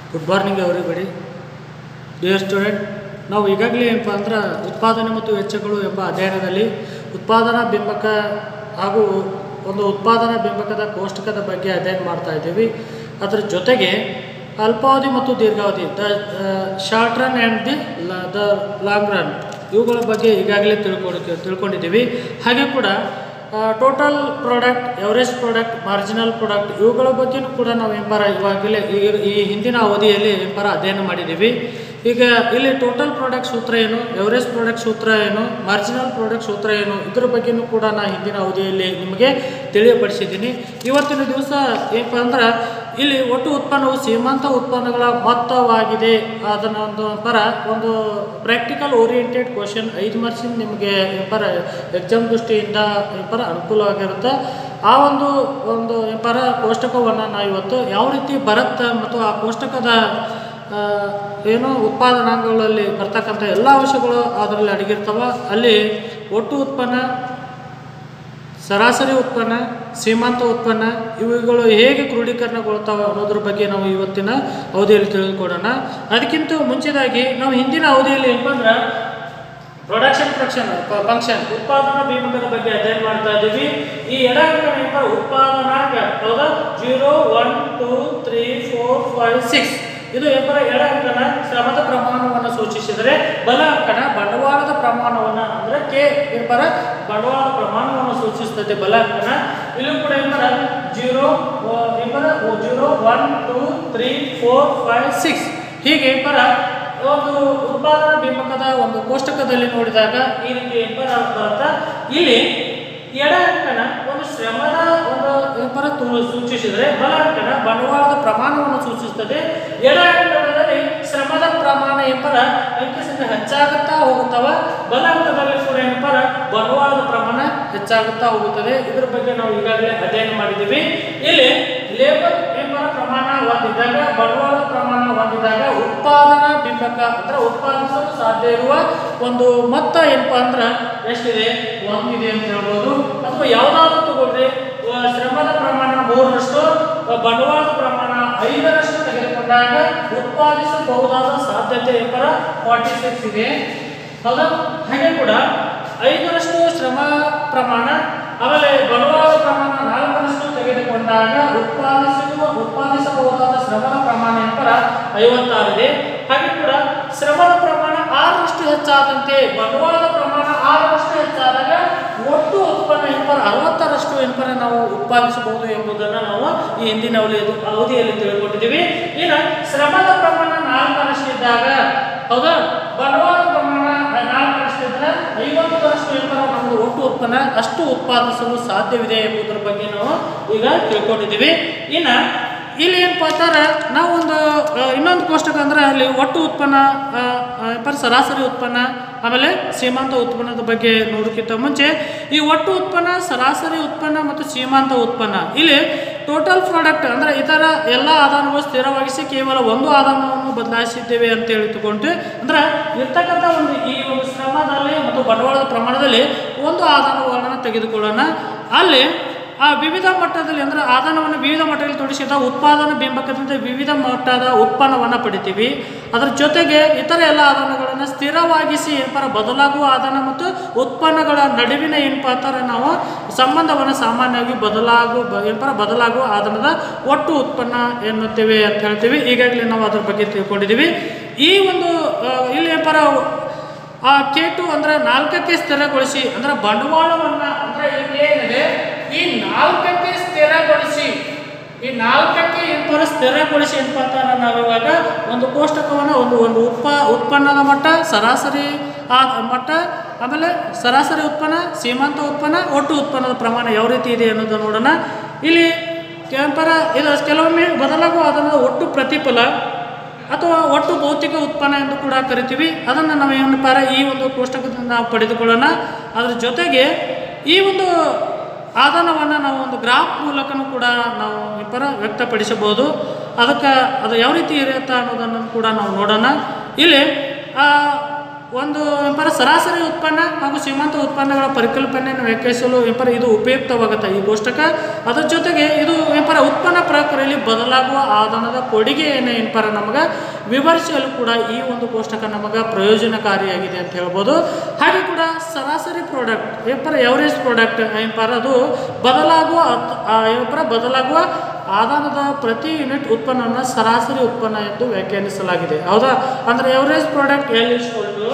Good morning everybody. Dear student, ನಾವು ಈಗಾಗಲೇ ಏನಪ್ಪ ಅಂದ್ರೆ ಉತ್ಪಾದನೆ ಮತ್ತು ವೆಚ್ಚಗಳು ಎಂಬ ಅಧ್ಯಯನದಲ್ಲಿ ಉತ್ಪಾದನಾ ಬಿಂಬಕ ಹಾಗೂ ಒಂದು ಉತ್ಪಾದನಾ ಬಿಂಬಕದ ಕೋಷ್ಟಕದ ಬಗ್ಗೆ ಅಧ್ಯಯನ ಮಾಡ್ತಾ ಇದ್ದೀವಿ. ಅದರ ಜೊತೆಗೆ ಅಲ್ಪಾವಧಿ ಮತ್ತು ದೀರ್ಘಾವಧಿ, short run and the long run, ಇವುಗಳ ಬಗ್ಗೆ ಈಗಾಗಲೇ ತಿಳ್ಕೊಂಡಿದ್ದೀವಿ. ಹಾಗೆ ಕೂಡ total product, average product, marginal product, ಇವುಗಳ ಬಗ್ಗೆಯೂ ಕೂಡ ನಾವು ಇವಾಗಲೇ ಈ ಹಿಂದಿನ ಅವಧಿಯಲ್ಲಿ ಅಧ್ಯಯನ ಮಾಡಿದ್ದೀವಿ. ಈಗ ಇಲ್ಲಿ ಟೋಟಲ್ ಪ್ರಾಡಕ್ಟ್ ಸೂತ್ರ ಏನು, ಎವರೇಜ್ ಪ್ರಾಡಕ್ಟ್ ಸೂತ್ರ ಏನು, ಮಾರ್ಜಿನಲ್ ಪ್ರಾಡಕ್ಟ್ ಸೂತ್ರ ಏನು, ಇದರ ಬಗ್ಗೆಯೂ ಕೂಡ ನಾನು ಹಿಂದಿನ ಅವಧಿಯಲ್ಲಿ ನಿಮಗೆ ತಿಳಿಯಪಡಿಸಿದ್ದೀನಿ. ಇವತ್ತಿನ ದಿವಸ ಏನಪ್ಪ ಅಂದ್ರೆ ಇಲ್ಲಿ ಒಟ್ಟು ಉತ್ಪನ್ನವು ಸೀಮಾಂತ ಉತ್ಪನ್ನಗಳ ಮೊತ್ತವಾಗಿದೆ. ಅದನ್ನು ಒಂದು ಪ್ರಾಕ್ಟಿಕಲ್ ಓರಿಯೆಂಟೆಡ್ ಕ್ವಶನ್ 5 ಮಾರ್ಕ್ಸಿನ ನಿಮಗೆ ಎಕ್ಸಾಮ್ ದೃಷ್ಟಿಯಿಂದ ಅನುಕೂಲವಾಗಿರುತ್ತೆ. ಆ ಒಂದು ಕೋಷ್ಟಕವನ್ನು ನಾವು ಇವತ್ತು ಯಾವ ರೀತಿ ಬರುತ್ತೆ ಮತ್ತು ಆ ಕೋಷ್ಟಕದ ಉತ್ಪಾದನಾಂಗಗಳಲ್ಲಿ ಬರ್ತಕ್ಕಂಥ ಎಲ್ಲ ಅಂಶಗಳು ಅದರಲ್ಲಿ ಅಡಗಿರ್ತವೆ. ಅಲ್ಲಿ ಒಟ್ಟು ಉತ್ಪನ್ನ, ಸರಾಸರಿ ಉತ್ಪನ್ನ, ಸೀಮಾಂತ ಉತ್ಪನ್ನ, ಇವುಗಳು ಹೇಗೆ ಕ್ರೋಢೀಕರಣಗೊಳ್ತಾವೆ ಅನ್ನೋದ್ರ ಬಗ್ಗೆ ನಾವು ಇವತ್ತಿನ ಅವಧಿಯಲ್ಲಿ ತಿಳಿದುಕೊಳ್ಳೋಣ. ಅದಕ್ಕಿಂತ ಮುಂಚಿದಾಗಿ ನಾವು ಹಿಂದಿನ ಅವಧಿಯಲ್ಲಿ ಏನಂದ್ರೆ ಪ್ರೊಡಕ್ಷನ್ ಫಂಕ್ಷನ್ ಉತ್ಪಾದನಾ ಬಿಂಬಕದ ಬಗ್ಗೆ ಅಧ್ಯಯನ ಮಾಡ್ತಾ ಇದ್ದೀವಿ. ಈ ಎಡಗಂಟ ಉತ್ಪಾದನಾಂಗ ಹೌದಾ, 0, 1, 2, 3, 4, 5, 6 ಇದು ಎಡ ಅಂಕನ ಶ್ರಮದ ಪ್ರಮಾಣವನ್ನು ಸೂಚಿಸಿದರೆ, ಬಲ ಅಂಕನ ಬಂಡವಾಳದ ಪ್ರಮಾಣವನ್ನು ಅಂದರೆ ಕೆ ಬಂಡವಾಳದ ಪ್ರಮಾಣವನ್ನು ಸೂಚಿಸುತ್ತದೆ ಬಲ ಅಂಕನ. ಇಲ್ಲೂ ಕೂಡ 0, 1, 2, 3, 4, 5, 6 ಹೀಗೆ ಒಂದು ಉತ್ಪಾದನಾ ಬಿಂಬಕದ ಒಂದು ಕೋಷ್ಟಕದಲ್ಲಿ ನೋಡಿದಾಗ ಈ ರೀತಿ ಬರುತ್ತೆ. ಇಲ್ಲಿ ಎಡ ಅಂಕನ ಒಂದು ಶ್ರಮದ ಒಂದು ಸೂಚಿಸಿದರೆ, ಬಲ ಅಂಕನ ಬಂಡವಾಳದ ಪ್ರಮಾಣವನ್ನು ಸೂಚಿಸುತ್ತದೆ. ಎಡ ಅಂಕದಲ್ಲಿ ಶ್ರಮದ ಪ್ರಮಾಣ ಅಂಕಿ ಸಂಖ್ಯೆ ಹೆಚ್ಚಾಗುತ್ತಾ ಹೋಗುತ್ತವ, ಬಲ ಅಂಕದಲ್ಲಿ ಕೂಡ ಬಂಡವಾಳದ ಪ್ರಮಾಣ ಹೆಚ್ಚಾಗುತ್ತಾ ಹೋಗುತ್ತದೆ. ಇದರ ಬಗ್ಗೆ ನಾವು ಈಗಾಗಲೇ ಅಧ್ಯಯನ ಮಾಡಿದ್ದೀವಿ. ಇಲ್ಲಿ ಲೇಬರ್ ಪ್ರಮಾಣ ಹೊಂದಿದ್ದಾಗ, ಬಂಡವಾಳದ ಪ್ರಮಾಣ ಹೊಂದಿದಾಗ ಉತ್ಪಾದನಾ ಬಿಂಬಕ ಅಂದ್ರೆ ಉತ್ಪಾದಿಸಲು ಸಾಧ್ಯ ಇರುವ ಒಂದು ಮೊತ್ತ ಎಷ್ಟಿದೆ, 1 ಇದೆ ಅಂತ ಹೇಳ್ಬೋದು. ಅಥವಾ ಯಾವ್ದಾದ್ರು ತಗೊಳ್ರಿ, ಶ್ರಮದ ಪ್ರಮಾಣ 3ರಷ್ಟು, ಬಂಡವಾಳದ ಪ್ರಮಾಣ 5ರಷ್ಟು ತೆಗೆದುಕೊಂಡಾಗ ಉತ್ಪಾದಿಸಬಹುದಾದ ಸಾಧ್ಯತೆ 46 ಇದೆ. ಹೌದಾ? ಹಾಗೆ ಕೂಡ 5ರಷ್ಟು ಶ್ರಮ ಪ್ರಮಾಣ, ಆಮೇಲೆ ಬಂಡವಾಳದ ಪ್ರಮಾಣ 4ರಷ್ಟು ತೆಗೆದುಕೊಂಡಾಗ ಉತ್ಪಾದಿಸಬಹುದಾದ ಶ್ರಮದ ಪ್ರಮಾಣ 56 ಇದೆ. ಹಾಗೆ ಕೂಡ ಶ್ರಮದ ಪ್ರಮಾಣ 6ರಷ್ಟು ಹೆಚ್ಚಾದಂತೆ ಬಂಡವಾಳದ ಪ್ರಮಾಣ 6ರಷ್ಟು ಹೆಚ್ಚಾದಾಗ ಒಟ್ಟು ಉತ್ಪನ್ನ 60ರಷ್ಟು ನಾವು ಉತ್ಪಾದಿಸಬಹುದು ಎಂಬುದನ್ನು ನಾವು ಈ ಹಿಂದಿನ ಅವಧಿಯಲ್ಲಿ ತಿಳ್ಕೊಂಡಿದ್ದೀವಿ. ಇನ್ನು ಶ್ರಮದ ಪ್ರಮಾಣ 4ರಷ್ಟು ಇದ್ದಾಗ, ಹೌದಾ, ಬಂಡವಾಳದ ಪ್ರಮಾಣ 4ರಷ್ಟು ಇದ್ದರೆ 50ರಷ್ಟು ನಮ್ಮದು ಒಟ್ಟು ಉತ್ಪನ್ನ ಅಷ್ಟು ಉತ್ಪಾದಿಸಲು ಸಾಧ್ಯವಿದೆ ಎಂಬುದರ ಬಗ್ಗೆ ನಾವು ಈಗ ತಿಳ್ಕೊಂಡಿದ್ದೀವಿ. ಇನ್ನು ಇಲ್ಲಿ ಏನಪ್ಪ ಅಂತಾರೆ, ನಾವು ಇನ್ನೊಂದು ಕೋಷ್ಟಕ ಅಂದರೆ ಅಲ್ಲಿ ಒಟ್ಟು ಉತ್ಪನ್ನ, ಸರಾಸರಿ ಉತ್ಪನ್ನ, ಆಮೇಲೆ ಸೀಮಾಂತ ಉತ್ಪನ್ನದ ಬಗ್ಗೆ ನೋಡೋಕ್ಕಿಂತ ಮುಂಚೆ ಈ ಒಟ್ಟು ಉತ್ಪನ್ನ, ಸರಾಸರಿ ಉತ್ಪನ್ನ ಮತ್ತು ಸೀಮಾಂತ ಉತ್ಪನ್ನ, ಇಲ್ಲಿ ಟೋಟಲ್ ಪ್ರಾಡಕ್ಟ್ ಅಂದರೆ ಇತರ ಎಲ್ಲ ಆದಾಯಗಳು ಸ್ಥಿರವಾಗಿಸಿ ಕೇವಲ ಒಂದು ಆದಾಯವನ್ನು ಬದಲಾಯಿಸಿದ್ದೇವೆ ಅಂತ ಹೇಳಿಕೊಂಡು, ಅಂದರೆ ಇರ್ತಕ್ಕಂಥ ಈ ಒಂದು ಶ್ರಮದಲ್ಲಿ ಮತ್ತು ಬಂಡವಾಳದ ಪ್ರಮಾಣದಲ್ಲಿ ಒಂದು ಆದಾಯವನ್ನು ತೆಗೆದುಕೊಳ್ಳೋಣ. ಅಲ್ಲಿ ಆ ವಿವಿಧ ಮಟ್ಟದಲ್ಲಿ ಅಂದರೆ ಆದಾಯವನ್ನು ವಿವಿಧ ಮಟ್ಟದಲ್ಲಿ ತೊಡಗಿಸಿದ ಉತ್ಪಾದನಾ ಬಿಂಬಕದಿಂದ ವಿವಿಧ ಮಟ್ಟದ ಉತ್ಪನ್ನವನ್ನು ಪಡಿತೀವಿ. ಅದರ ಜೊತೆಗೆ ಇತರ ಎಲ್ಲ ಆದಾಯಗಳನ್ನು ಸ್ಥಿರವಾಗಿಸಿ ಬದಲಾಗುವ ಆದಾಯ ಮತ್ತು ಉತ್ಪನ್ನಗಳ ನಡುವಿನ ನಾವು ಸಂಬಂಧವನ್ನು ಸಾಮಾನ್ಯವಾಗಿ ಬದಲಾಗುವ ಆದಾಯದ ಒಟ್ಟು ಉತ್ಪನ್ನ ಎನ್ನುತ್ತೇವೆ ಅಂತ ಹೇಳ್ತೀವಿ. ಈಗಾಗಲೇ ನಾವು ಅದರ ಬಗ್ಗೆ ತಿಳ್ಕೊಂಡಿದ್ದೀವಿ. ಈ ಒಂದು ಇಲ್ಲಿ ಆ K2 ಅಂದರೆ 4ಕ್ಕೆ ಸ್ಥಿರಗೊಳಿಸಿ, ಅಂದರೆ ಬಂಡವಾಳವನ್ನು ಅಂದರೆ ಏನಿದೆ ಈ 4ಕ್ಕೆ ಸ್ಥಿರಗೊಳಿಸಿ, ಈ 4ಕ್ಕೆ ಸ್ಥಿರಗೊಳಿಸಿ ಅಂತಾರೆ. ನಾವಿವಾಗ ಒಂದು ಕೋಷ್ಟಕವನ್ನು ಒಂದು ಉತ್ಪನ್ನದ ಮಟ್ಟ, ಸರಾಸರಿ ಮಟ್ಟ, ಆಮೇಲೆ ಸರಾಸರಿ ಉತ್ಪನ್ನ, ಸೀಮಾಂತ ಉತ್ಪನ್ನ, ಒಟ್ಟು ಉತ್ಪನ್ನದ ಪ್ರಮಾಣ ಯಾವ ರೀತಿ ಇದೆ ಅನ್ನೋದನ್ನು ನೋಡೋಣ. ಇಲ್ಲಿ ಇದು ಕೆಲವೊಮ್ಮೆ ಬದಲಾಗುವ ಅದನ್ನು ಒಟ್ಟು ಪ್ರತಿಫಲ ಅಥವಾ ಒಟ್ಟು ಭೌತಿಕ ಉತ್ಪನ್ನ ಎಂದು ಕೂಡ ಕರಿತೀವಿ. ಅದನ್ನು ನಾವು ಈ ಒಂದು ಕೋಷ್ಟಕದಿಂದ ನಾವು ಪಡೆದುಕೊಳ್ಳೋಣ. ಅದರ ಜೊತೆಗೆ ಈ ಒಂದು ಆದಾಯವನ್ನು ನಾವು ಒಂದು ಗ್ರಾಫ್ ಮೂಲಕನೂ ಕೂಡ ನಾವು ವ್ಯಕ್ತಪಡಿಸಬಹುದು. ಅದು ಯಾವ ರೀತಿ ಇರುತ್ತೆ ಅನ್ನೋದನ್ನು ಕೂಡ ನಾವು ನೋಡೋಣ. ಇಲ್ಲಿ ಒಂದು ಏನಪ್ಪ ಸರಾಸರಿ ಉತ್ಪನ್ನ ಹಾಗೂ ಶ್ರೀಮಂತ ಉತ್ಪನ್ನಗಳ ಪರಿಕಲ್ಪನೆಯನ್ನು ವ್ಯಾಖ್ಯಾನಿಸಲು ಏನಪ್ಪ ಇದು ಉಪಯುಕ್ತವಾಗುತ್ತೆ ಈ ಕೋಷ್ಟಕ. ಅದರ ಜೊತೆಗೆ ಇದು ಏನಪ್ಪ ಉತ್ಪನ್ನ ಪ್ರಕ್ರಿಯೆಯಲ್ಲಿ ಬದಲಾಗುವ ಆದಾನದ ಕೊಡುಗೆಯನ್ನು ಏನಪ್ಪ ನಮಗೆ ವಿವರಿಸಲು ಕೂಡ ಈ ಒಂದು ಕೋಷ್ಟಕ ನಮಗೆ ಪ್ರಯೋಜನಕಾರಿಯಾಗಿದೆ ಅಂತ ಹೇಳ್ಬೋದು. ಹಾಗೆ ಕೂಡ ಸರಾಸರಿ ಪ್ರಾಡಕ್ಟ್ ಏನಪ್ಪ ಎವರೇಜ್ ಪ್ರಾಡಕ್ಟ್ ಏನಪ್ಪ ಅದು ಬದಲಾಗುವ ಆದಾನದ ಪ್ರತಿ ಯೂನಿಟ್ ಉತ್ಪನ್ನವನ್ನು ಸರಾಸರಿ ಉತ್ಪನ್ನ ಎಂದು ವ್ಯಾಖ್ಯಾನಿಸಲಾಗಿದೆ. ಹೌದಾ? ಅಂದರೆ average product L equal to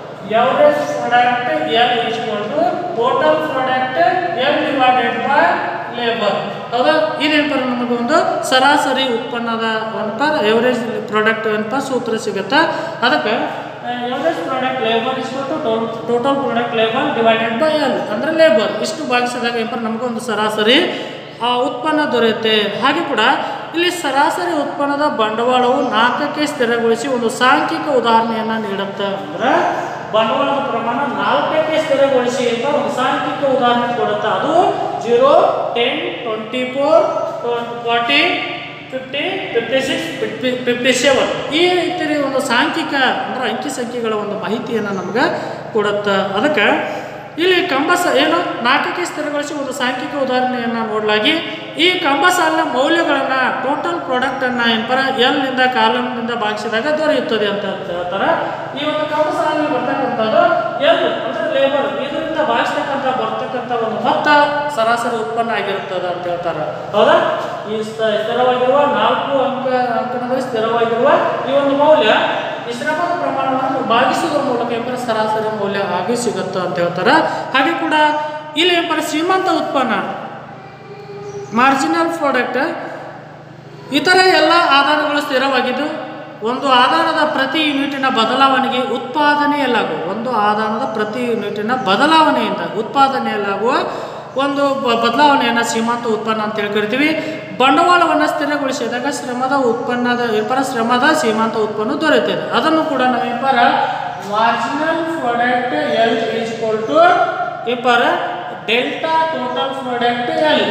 total product L divided by labour. ಹೌದಾ? ಇದೇನಪ್ಪ ನಮಗೆ ಒಂದು ಸರಾಸರಿ ಉತ್ಪನ್ನದ ಎವರೇಜ್ ಪ್ರಾಡಕ್ಟ್ ಏನಪ್ಪ ಸೂತ್ರ ಸಿಗುತ್ತೆ. ಅದಕ್ಕೆ average product labour equal to total product labour divided by L ಅಂದರೆ ಲೇಬರ್ ಇಷ್ಟು ಭಾಗಿಸಿದಾಗ ಏನಪ್ಪ ನಮಗೆ ಒಂದು ಸರಾಸರಿ ಉತ್ಪನ್ನ ದೊರೆಯುತ್ತೆ. ಹಾಗೆ ಕೂಡ ಇಲ್ಲಿ ಸರಾಸರಿ ಉತ್ಪನ್ನದ ಬಂಡವಾಳವು 4ಕ್ಕೆ ಸ್ಥಿರಗೊಳಿಸಿ ಒಂದು ಸಾಂಖ್ಯಿಕ ಉದಾಹರಣೆಯನ್ನು ನೀಡುತ್ತೆ. ಅಂದ್ರೆ ಬಂಡವಾಳದ ಪ್ರಮಾಣ 4ಕ್ಕೆ ಸ್ಥಿರಗೊಳಿಸಿ ಅಂತ ಒಂದು ಸಾಂಖ್ಯಿಕ ಉದಾಹರಣೆ ಕೊಡುತ್ತೆ. ಅದು 0, 10, 24, 40, 50, 56, 57 ಈ ರೀತಿ ಒಂದು ಸಾಂಖ್ಯಿಕ ಅಂದ್ರೆ ಅಂಕಿ ಸಂಖ್ಯೆಗಳ ಒಂದು ಮಾಹಿತಿಯನ್ನು ನಮ್ಗೆ ಕೊಡುತ್ತೆ. ಅದಕ್ಕೆ ಇಲ್ಲಿ ಕಂಬ ಏನು 4ಕ್ಕೆ ಸ್ಥಿರಗೊಳಿಸಿ ಒಂದು ಸಾಂಖ್ಯಿಕ ಉದಾಹರಣೆಯನ್ನು ನೋಡಲಾಗಿ ಈ ಕಂಬ ಸಾಲಿನ ಮೌಲ್ಯಗಳನ್ನು ಟೋಟಲ್ ಪ್ರಾಡಕ್ಟನ್ನು ಏನಪ್ಪ ಎಲ್ನಿಂದ ಕಾಲಮ್ನಿಂದ ಭಾಗಿಸಿದಾಗ ದೊರೆಯುತ್ತದೆ ಅಂತ ಹೇಳ್ತಾರೆ. ಈ ಒಂದು ಕಂಬ ಸಾಲಿನಲ್ಲಿ ಬರ್ತಕ್ಕಂಥದ್ದು ಎಲ್ ಅಂದರೆ ಲೇಬರ್ ಇದರಿಂದ ಭಾಗಿಸ್ತಕ್ಕಂಥ ಬರ್ತಕ್ಕಂಥ ಒಂದು ಮೊತ್ತ ಸರಾಸರಿ ಉತ್ಪನ್ನ ಆಗಿರುತ್ತದೆ ಅಂತ ಹೇಳ್ತಾರೆ. ಹೌದಾ? ಈ ಸ್ಥಿರವಾಗಿರುವ 4 ಅಂಕಣದಲ್ಲಿ ಸ್ಥಿರವಾಗಿರುವ ಈ ಒಂದು ಮೌಲ್ಯ ಈ ಶ್ರಮದ ಪ್ರಮಾಣವನ್ನು ಭಾಗಿಸುವ ಮೂಲಕ ಏನಪ್ಪ ಸರಾಸರಿ ಮೌಲ್ಯ ಆಗಿ ಸಿಗುತ್ತೆ ಅಂತ ಹೇಳ್ತಾರೆ. ಹಾಗೆ ಕೂಡ ಇಲ್ಲಿ ಏನಪ್ಪ ಶ್ರೀಮಂತ ಉತ್ಪನ್ನ ಮಾರ್ಜಿನಲ್ ಪ್ರಾಡಕ್ಟ್ ಇತರ ಎಲ್ಲ ಆದಾನಗಳು ಸ್ಥಿರವಾಗಿದ್ದು ಒಂದು ಆದಾನದ ಪ್ರತಿ ಯೂನಿಟಿನ ಬದಲಾವಣೆಗೆ ಉತ್ಪಾದನೆಯಲ್ಲಾಗುವ ಒಂದು ಆದಾನದ ಪ್ರತಿ ಯೂನಿಟಿನ ಬದಲಾವಣೆಯಿಂದ ಉತ್ಪಾದನೆಯಲ್ಲಾಗುವ ಒಂದು ಬದಲಾವಣೆಯನ್ನು ಶ್ರೀಮಂತ ಉತ್ಪನ್ನ ಅಂತ ಹೇಳಿ ಕರಿತೀವಿ. ಬಂಡವಾಳವನ್ನು ಸ್ಥಿರಗೊಳಿಸಿದಾಗ ಶ್ರಮದ ಶ್ರೀಮಂತ ಉತ್ಪನ್ನ ದೊರೆಯುತ್ತದೆ. ಅದನ್ನು ಕೂಡ ನಾವು marginal product L equal to delta total product L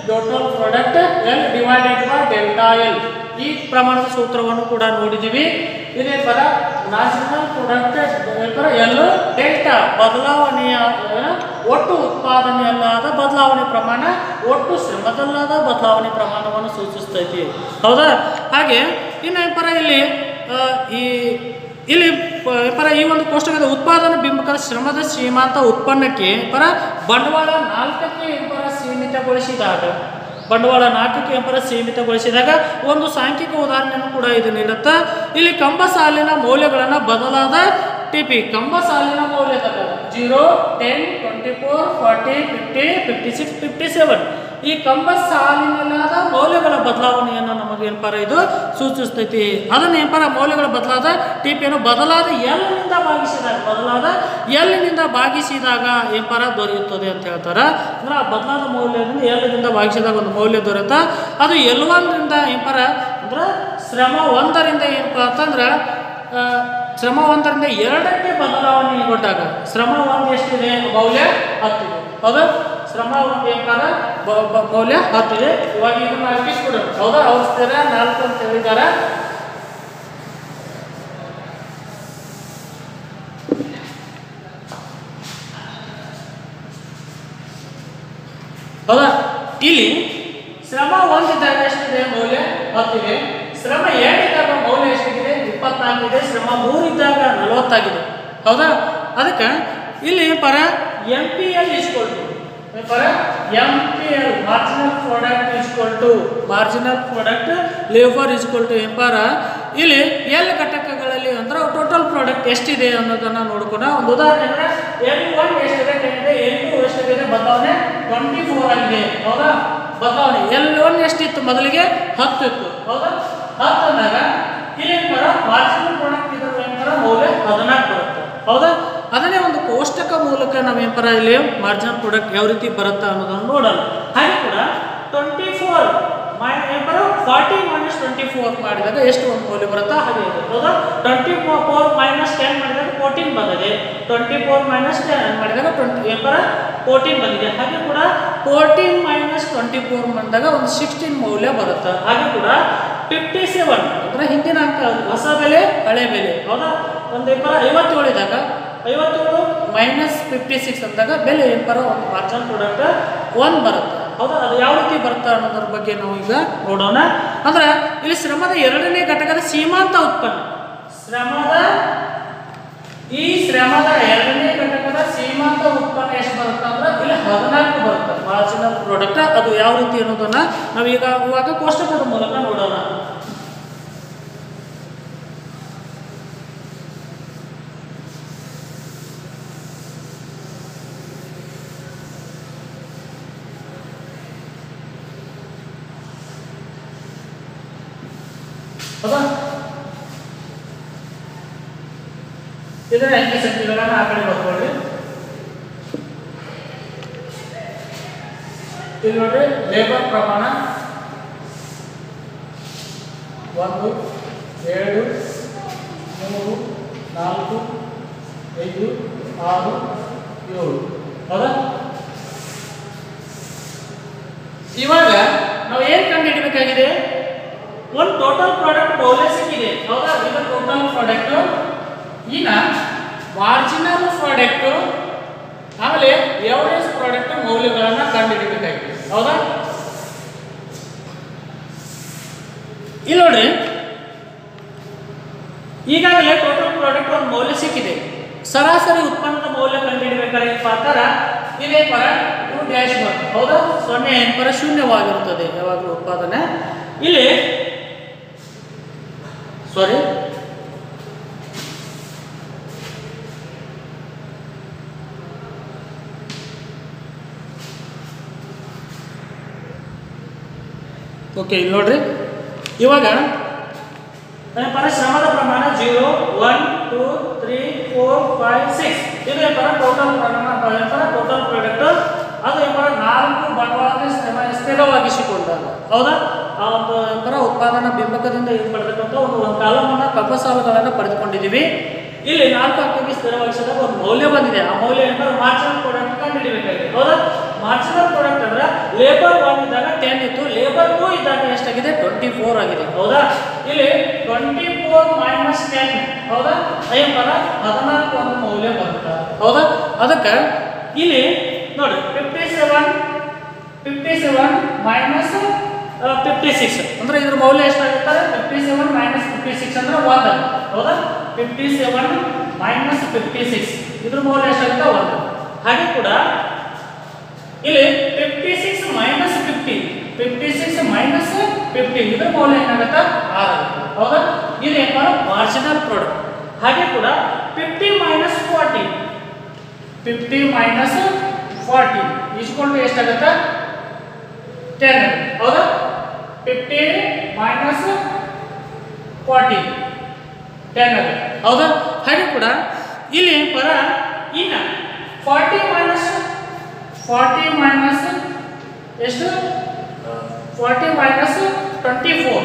divided by delta L ಈ ಪ್ರಮಾಣದ ಸೂತ್ರವನ್ನು ಕೂಡ ನೋಡಿದ್ದೀವಿ. ಇದೇ ಪರ ಮಾರ್ಜಿನಲ್ ಪ್ರಾಡಕ್ಟ್ ಎಲ್ ಡೆಲ್ಟಾ ಬದಲಾವಣೆಯ ಒಟ್ಟು ಉತ್ಪಾದನೆಯಲ್ಲಾದ ಬದಲಾವಣೆ ಪ್ರಮಾಣ ಒಟ್ಟು ಶ್ರಮದಲ್ಲಾದ ಬದಲಾವಣೆ ಪ್ರಮಾಣವನ್ನು ಸೂಚಿಸ್ತೈತಿ. ಹೌದಾ? ಹಾಗೆ ಇನ್ನು ಪರ ಇಲ್ಲಿ ಈ ಒಂದು ಕೋಷ್ಟಕದ ಉತ್ಪಾದನಾ ಬಿಂಬಕ ಶ್ರಮದ ಶ್ರೀಮಂತ ಉತ್ಪನ್ನಕ್ಕೆ ಬಂಡವಾಳ 4ಕ್ಕೆ ಸೀಮಿತಗೊಳಿಸಿದಾಗ ಒಂದು ಸಾಂಖ್ಯಿಕ ಉದಾಹರಣೆಯನ್ನು ಕೂಡ ಇದು ನೀಡುತ್ತಾ. ಇಲ್ಲಿ ಕಂಬ ಸಾಲಿನ ಮೌಲ್ಯಗಳನ್ನು ಬದಲಾದ ಟಿಪಿ ಕಂಬ ಸಾಲಿನ ಮೌಲ್ಯದಾಗ 0, 10, 24, 40, 50, 56, 57 ಈ ಕಂಬ ಸಾಲಿನಲ್ಲಾದ ಮೌಲ್ಯಗಳ ಬದಲಾವಣೆಯನ್ನು ನಮಗೆ ಇದು ಸೂಚಿಸ್ತೈತಿ. ಅದನ್ನು ಮೌಲ್ಯಗಳ ಬದಲಾದ ಟಿಪಿಯನ್ನು ಬದಲಾದ ಎಲ್ನಿಂದ ಭಾಗಿಸಿದಾಗ ದೊರೆಯುತ್ತದೆ ಅಂತ ಹೇಳ್ತಾರೆ. ಅಂದ್ರೆ ಆ ಬದಲಾದ ಮೌಲ್ಯದಿಂದ ಎಲ್ನಿಂದ ಭಾಗಿಸಿದಾಗ ಒಂದು ಮೌಲ್ಯ ದೊರೆಯುತ್ತಾ ಅದು L1ರಿಂದ ಅಂದ್ರೆ ಶ್ರಮ 1ರಿಂದ ಅಂತಂದ್ರೆ ಶ್ರಮ 1ರಿಂದ 2ಕ್ಕೆ ಬದಲಾವಣೆಗೊಂಡಾಗ ಶ್ರಮ 1 ಎಷ್ಟಿದೆ ಮೌಲ್ಯ 10 ಇದೆ. ಹೌದಾ? ಶ್ರಮ 1 ಮೌಲ್ಯ 10 ಇದೆ. ಇವಾಗ ಇದನ್ನು ಹಾಕಿಸ್ಕೊಡೋಣ. ಹೌದಾ? ಅವ್ರು ಸ್ಥಿರ 4 ಅಂತ ಹೇಳಿದ್ದಾರೆ. ಹೌದಾ? ಇಲ್ಲಿ ಶ್ರಮ 1 ಇದ್ದಾಗ ಎಷ್ಟಿದೆ ಮೌಲ್ಯ 10 ಇದೆ. ಶ್ರಮ 2 ಇದ್ದಾಗ ಮೌಲ್ಯ ಎಷ್ಟಿದೆ 24 ಇದೆ. ಶ್ರಮ 3 ಇದ್ದಾಗ 40 ಆಗಿದೆ. ಹೌದಾ? ಅದಕ್ಕೆ ಇಲ್ಲಿ MPL equal to marginal product labour equal to ಇಲ್ಲಿ ಎಲ್ ಘಟಕಗಳಲ್ಲಿ ಅಂದ್ರೆ ಟೋಟಲ್ ಪ್ರಾಡಕ್ಟ್ ಎಷ್ಟಿದೆ ಅನ್ನೋದನ್ನ ನೋಡ್ಕೊಂಡು ಒಂದು ಉದಾಹರಣೆ ಅಂದ್ರೆ L1 ಎಷ್ಟಿದೆ, L2 ಎಷ್ಟಿದೆ, ಬದಲಾವಣೆ 24 ಆಗಿದೆ. ಹೌದಾ? ಬದಲಾವಣೆ L1 ಎಷ್ಟಿತ್ತು ಮೊದಲಿಗೆ 10 ಇತ್ತು. ಹೌದಾ? 10 ಅಂದಾಗ ಇಲ್ಲಿ ಮಾರ್ಜಿನಲ್ ಪ್ರಾಡಕ್ಟ್ ಇದರ ಮೌಲ್ಯ 14 ಬರುತ್ತೆ. ಹೌದಾ? ಅದನ್ನೇ ಒಂದು ಕೋಷ್ಟಕ ಮೂಲಕ ನಾವೇನಪ್ಪ ಇಲ್ಲಿ ಮಾರ್ಜಿನಲ್ ಪ್ರಾಡಕ್ಟ್ ಯಾವ ರೀತಿ ಬರುತ್ತೆ ಅನ್ನೋದನ್ನು ನೋಡೋಣ. ಹಾಗೆ ಕೂಡ 40 ಮೈನಸ್ 24 ಮಾಡಿದಾಗ ಎಷ್ಟು ಒಂದು ಮೌಲ್ಯ ಬರುತ್ತಾ ಹಾಗೆ ಇದೆ. ಹೌದಾ? 24 ಮೈನಸ್ 10 ಮಾಡಿದಾಗ 14 ಬಂದಿದೆ. 24 ಮೈನಸ್ 10 ಮಾಡಿದಾಗ 14 ಬಂದಿದೆ. ಹಾಗೆ ಕೂಡ 14 ಮೈನಸ್ 24 ಬಂದಾಗ ಒಂದು 16 ಮೌಲ್ಯ ಬರುತ್ತೆ. ಹಾಗೆ ಕೂಡ 57 ಅಂದ್ರೆ ಹಿಂದಿನ ಅಂಕ ಹೊಸ ಬೆಲೆ ಹಳೆ ಬೆಲೆ. ಹೌದಾ? ಒಂದು ಏನಪ್ಪ 57 ಇದ್ದಾಗ 57 ಮೈನಸ್ 56 ಅಂದಾಗ ಬೆಲೆ ಏನಪ್ಪ ಒಂದು ಮಾರ್ಜಿನಲ್ ಪ್ರಾಡಕ್ಟ್ 1 ಬರುತ್ತೆ. ಹೌದಾ, ಅದು ಯಾವ ರೀತಿ ಬರುತ್ತೆ ಅನ್ನೋದ್ರ ಬಗ್ಗೆ ನಾವು ಈಗ ನೋಡೋಣ. ಅಂದ್ರೆ ಇಲ್ಲಿ ಶ್ರಮದ ಎರಡನೇ ಘಟಕದ ಸೀಮಾಂತ ಉತ್ಪನ್ನ, ಶ್ರಮದ ಎರಡನೇ ಘಟಕದ ಸೀಮಾಂತ ಉತ್ಪನ್ನ ಎಷ್ಟು ಬರುತ್ತೆ ಅಂದ್ರೆ ಇಲ್ಲಿ 14 ಬರುತ್ತೆ ಮಾರ್ಜಿನಲ್ ಪ್ರಾಡಕ್ಟ್. ಅದು ಯಾವ ರೀತಿ ಅನ್ನೋದನ್ನ ನಾವು ಇವಾಗ ಕೋಷ್ಟಕದ ಮೂಲಕ ನೋಡೋಣ. ಹೌದಾ, ಇದರ ಅಂಕಿ ಸಂಖ್ಯೆಗಳನ್ನು ಆ ಕಡೆ ಬರ್ಕೊಳ್ಳಿ. ಇಲ್ಲಿ ನೋಡ್ರಿ, ಲೇಬರ್ ಪ್ರಮಾಣ 1 2 3 4 5 6 7. ಹೌದಾ, ಇವಾಗ ನಾವು ಏನು ಕಂಡು ಹಿಡಿಬೇಕಾಗಿದೆ? ಒಂದು ಟೋಟಲ್ ಪ್ರಾಡಕ್ಟ್ ಮೌಲ್ಯ ಸಿಕ್ಕಿದೆ. ಹೌದಾ, ಇದು ಟೋಟಲ್ ಪ್ರಾಡಕ್ಟ್. ಈಗ ಮಾರ್ಜಿನಲ್ ಪ್ರಾಡಕ್ಟ್ ಆಮೇಲೆ ಎವರೇಜ್ ಪ್ರಾಡಕ್ಟ್ ಮೌಲ್ಯಗಳನ್ನು ಕಂಡುಹಿಡಿಯಬೇಕಾಗಿದೆ. ಹೌದಾ, ಇಲ್ಲಿ ನೋಡ್ರಿ, ಈಗಾಗಲೇ ಟೋಟಲ್ ಪ್ರಾಡಕ್ಟ್ ಒಂದು ಮೌಲ್ಯ ಸಿಕ್ಕಿದೆ. ಸರಾಸರಿ ಉತ್ಪನ್ನದ ಮೌಲ್ಯ ಕಂಡುಹಿಡಿಯಬೇಕಾದ್ರೆ ಏನಪ್ಪ ಅಂತಾರ, ಇದೇ ಪರ ಇವು ಡ್ಯಾಶ್ ಬರ್ತದೆ. ಹೌದಾ, 0 ಏನು ಪರ ಶೂನ್ಯವಾಗಿರುತ್ತದೆ ಯಾವಾಗಲೂ ಉತ್ಪಾದನೆ. ಇಲ್ಲಿ ಸಾರಿ ಓಕೆ, ಇಲ್ಲಿ ನೋಡ್ರಿ, ಇವಾಗ ಶ್ರಮದ ಪ್ರಮಾಣ 0 1 2 3 4 5 6 ಇದು ಏನಪ್ಪ ಟೋಟಲ್ ಪ್ರಮಾಣ, ಟೋಟಲ್ ಪ್ರಾಡಕ್ಟ್. ಅದು ಏನಪ್ಪ 4 ಬಂಡವಾಳ ಸ್ಥಿರವಾಗಿಸಿಕೊಂಡಾಗ. ಹೌದಾ, ಆ ಒಂದು ಏನಪ್ಪ ಉತ್ಪಾದನಾ ಬಿಂಬಕದಿಂದ ಏನು ಪಡೆದಕ್ಕಂಥ ಒಂದು ಕಾಲಮನ್ನ ಕಬ್ಬ ಸಾಲುಗಳನ್ನು ಪಡೆದುಕೊಂಡಿದ್ದೀವಿ. ಇಲ್ಲಿ 4 ಅಂಕಿಗೆ ಸ್ಥಿರವಾಗಿಸಿದಾಗ ಒಂದು ಮೌಲ್ಯ ಬಂದಿದೆ. ಆ ಮೌಲ್ಯ ಏನಪ್ಪ ಮಾರ್ಜಿನಲ್ ಪ್ರಾಡಕ್ಟ್ ಕಂಡುಹಿಡಿಯಬೇಕಾಗಿದೆ. ಹೌದಾ, ಮಾರ್ಜಿನಲ್ ಪ್ರಾಡಕ್ಟ್ ಅಂದ್ರೆ ಲೇಬರ್ 1 ಇದ್ದಾಗ 10 ಇತ್ತು, ಲೇಬರ್ 2 ಇದ್ದಾಗ ಎಷ್ಟಾಗಿದೆ 24 ಆಗಿದೆ. ಹೌದಾ, ಇಲ್ಲಿ 24 ಮೈನಸ್ 10. ಹೌದಾ, ಏನಪ್ಪ 14 ಒಂದು ಮೌಲ್ಯ ಬರುತ್ತೆ. ಹೌದಾ, ಅದಕ್ಕೆ ಇಲ್ಲಿ ನೋಡಿ 57 ಮೈನಸ್ 56 ಅಂದ್ರೆ ಇದ್ರ ಮೌಲ್ಯ ಎಷ್ಟಾಗುತ್ತೆ? 57 ಮೈನಸ್ 56 ಅಂದ್ರೆ 1. ಹೌದಾ, 57 ಮೈನಸ್ 56 ಇದ್ರ ಮೌಲ್ಯ ಎಷ್ಟಾಗುತ್ತೆ? 1. ಹಾಗೆ ಕೂಡ ಇಲ್ಲಿ 56 ಮೈನಸ್ 50 ಇದ್ರ ಮೌಲ್ಯ ಏನಾಗುತ್ತೆ? 6. ಹೌದಾ, ಇದು ಏನಪ್ಪ ಮಾರ್ಜಿನಲ್ ಪ್ರಾಡಕ್ಟ್. ಹಾಗೆ ಕೂಡ 50 ಮೈನಸ್ 40 ಇಸ್ಕೊಂಡು ಎಷ್ಟಾಗುತ್ತೆ? 10. ಹೌದಾ, 50 ಮೈನಸ್ 40 10 ಆಗುತ್ತೆ. ಹೌದಾ, ಹಾಗೆ ಕೂಡ ಇಲ್ಲಿ ಪರ ಇನ್ನ 40 ಮೈನಸ್ ಎಷ್ಟು? 40 ಮೈನಸ್ 24.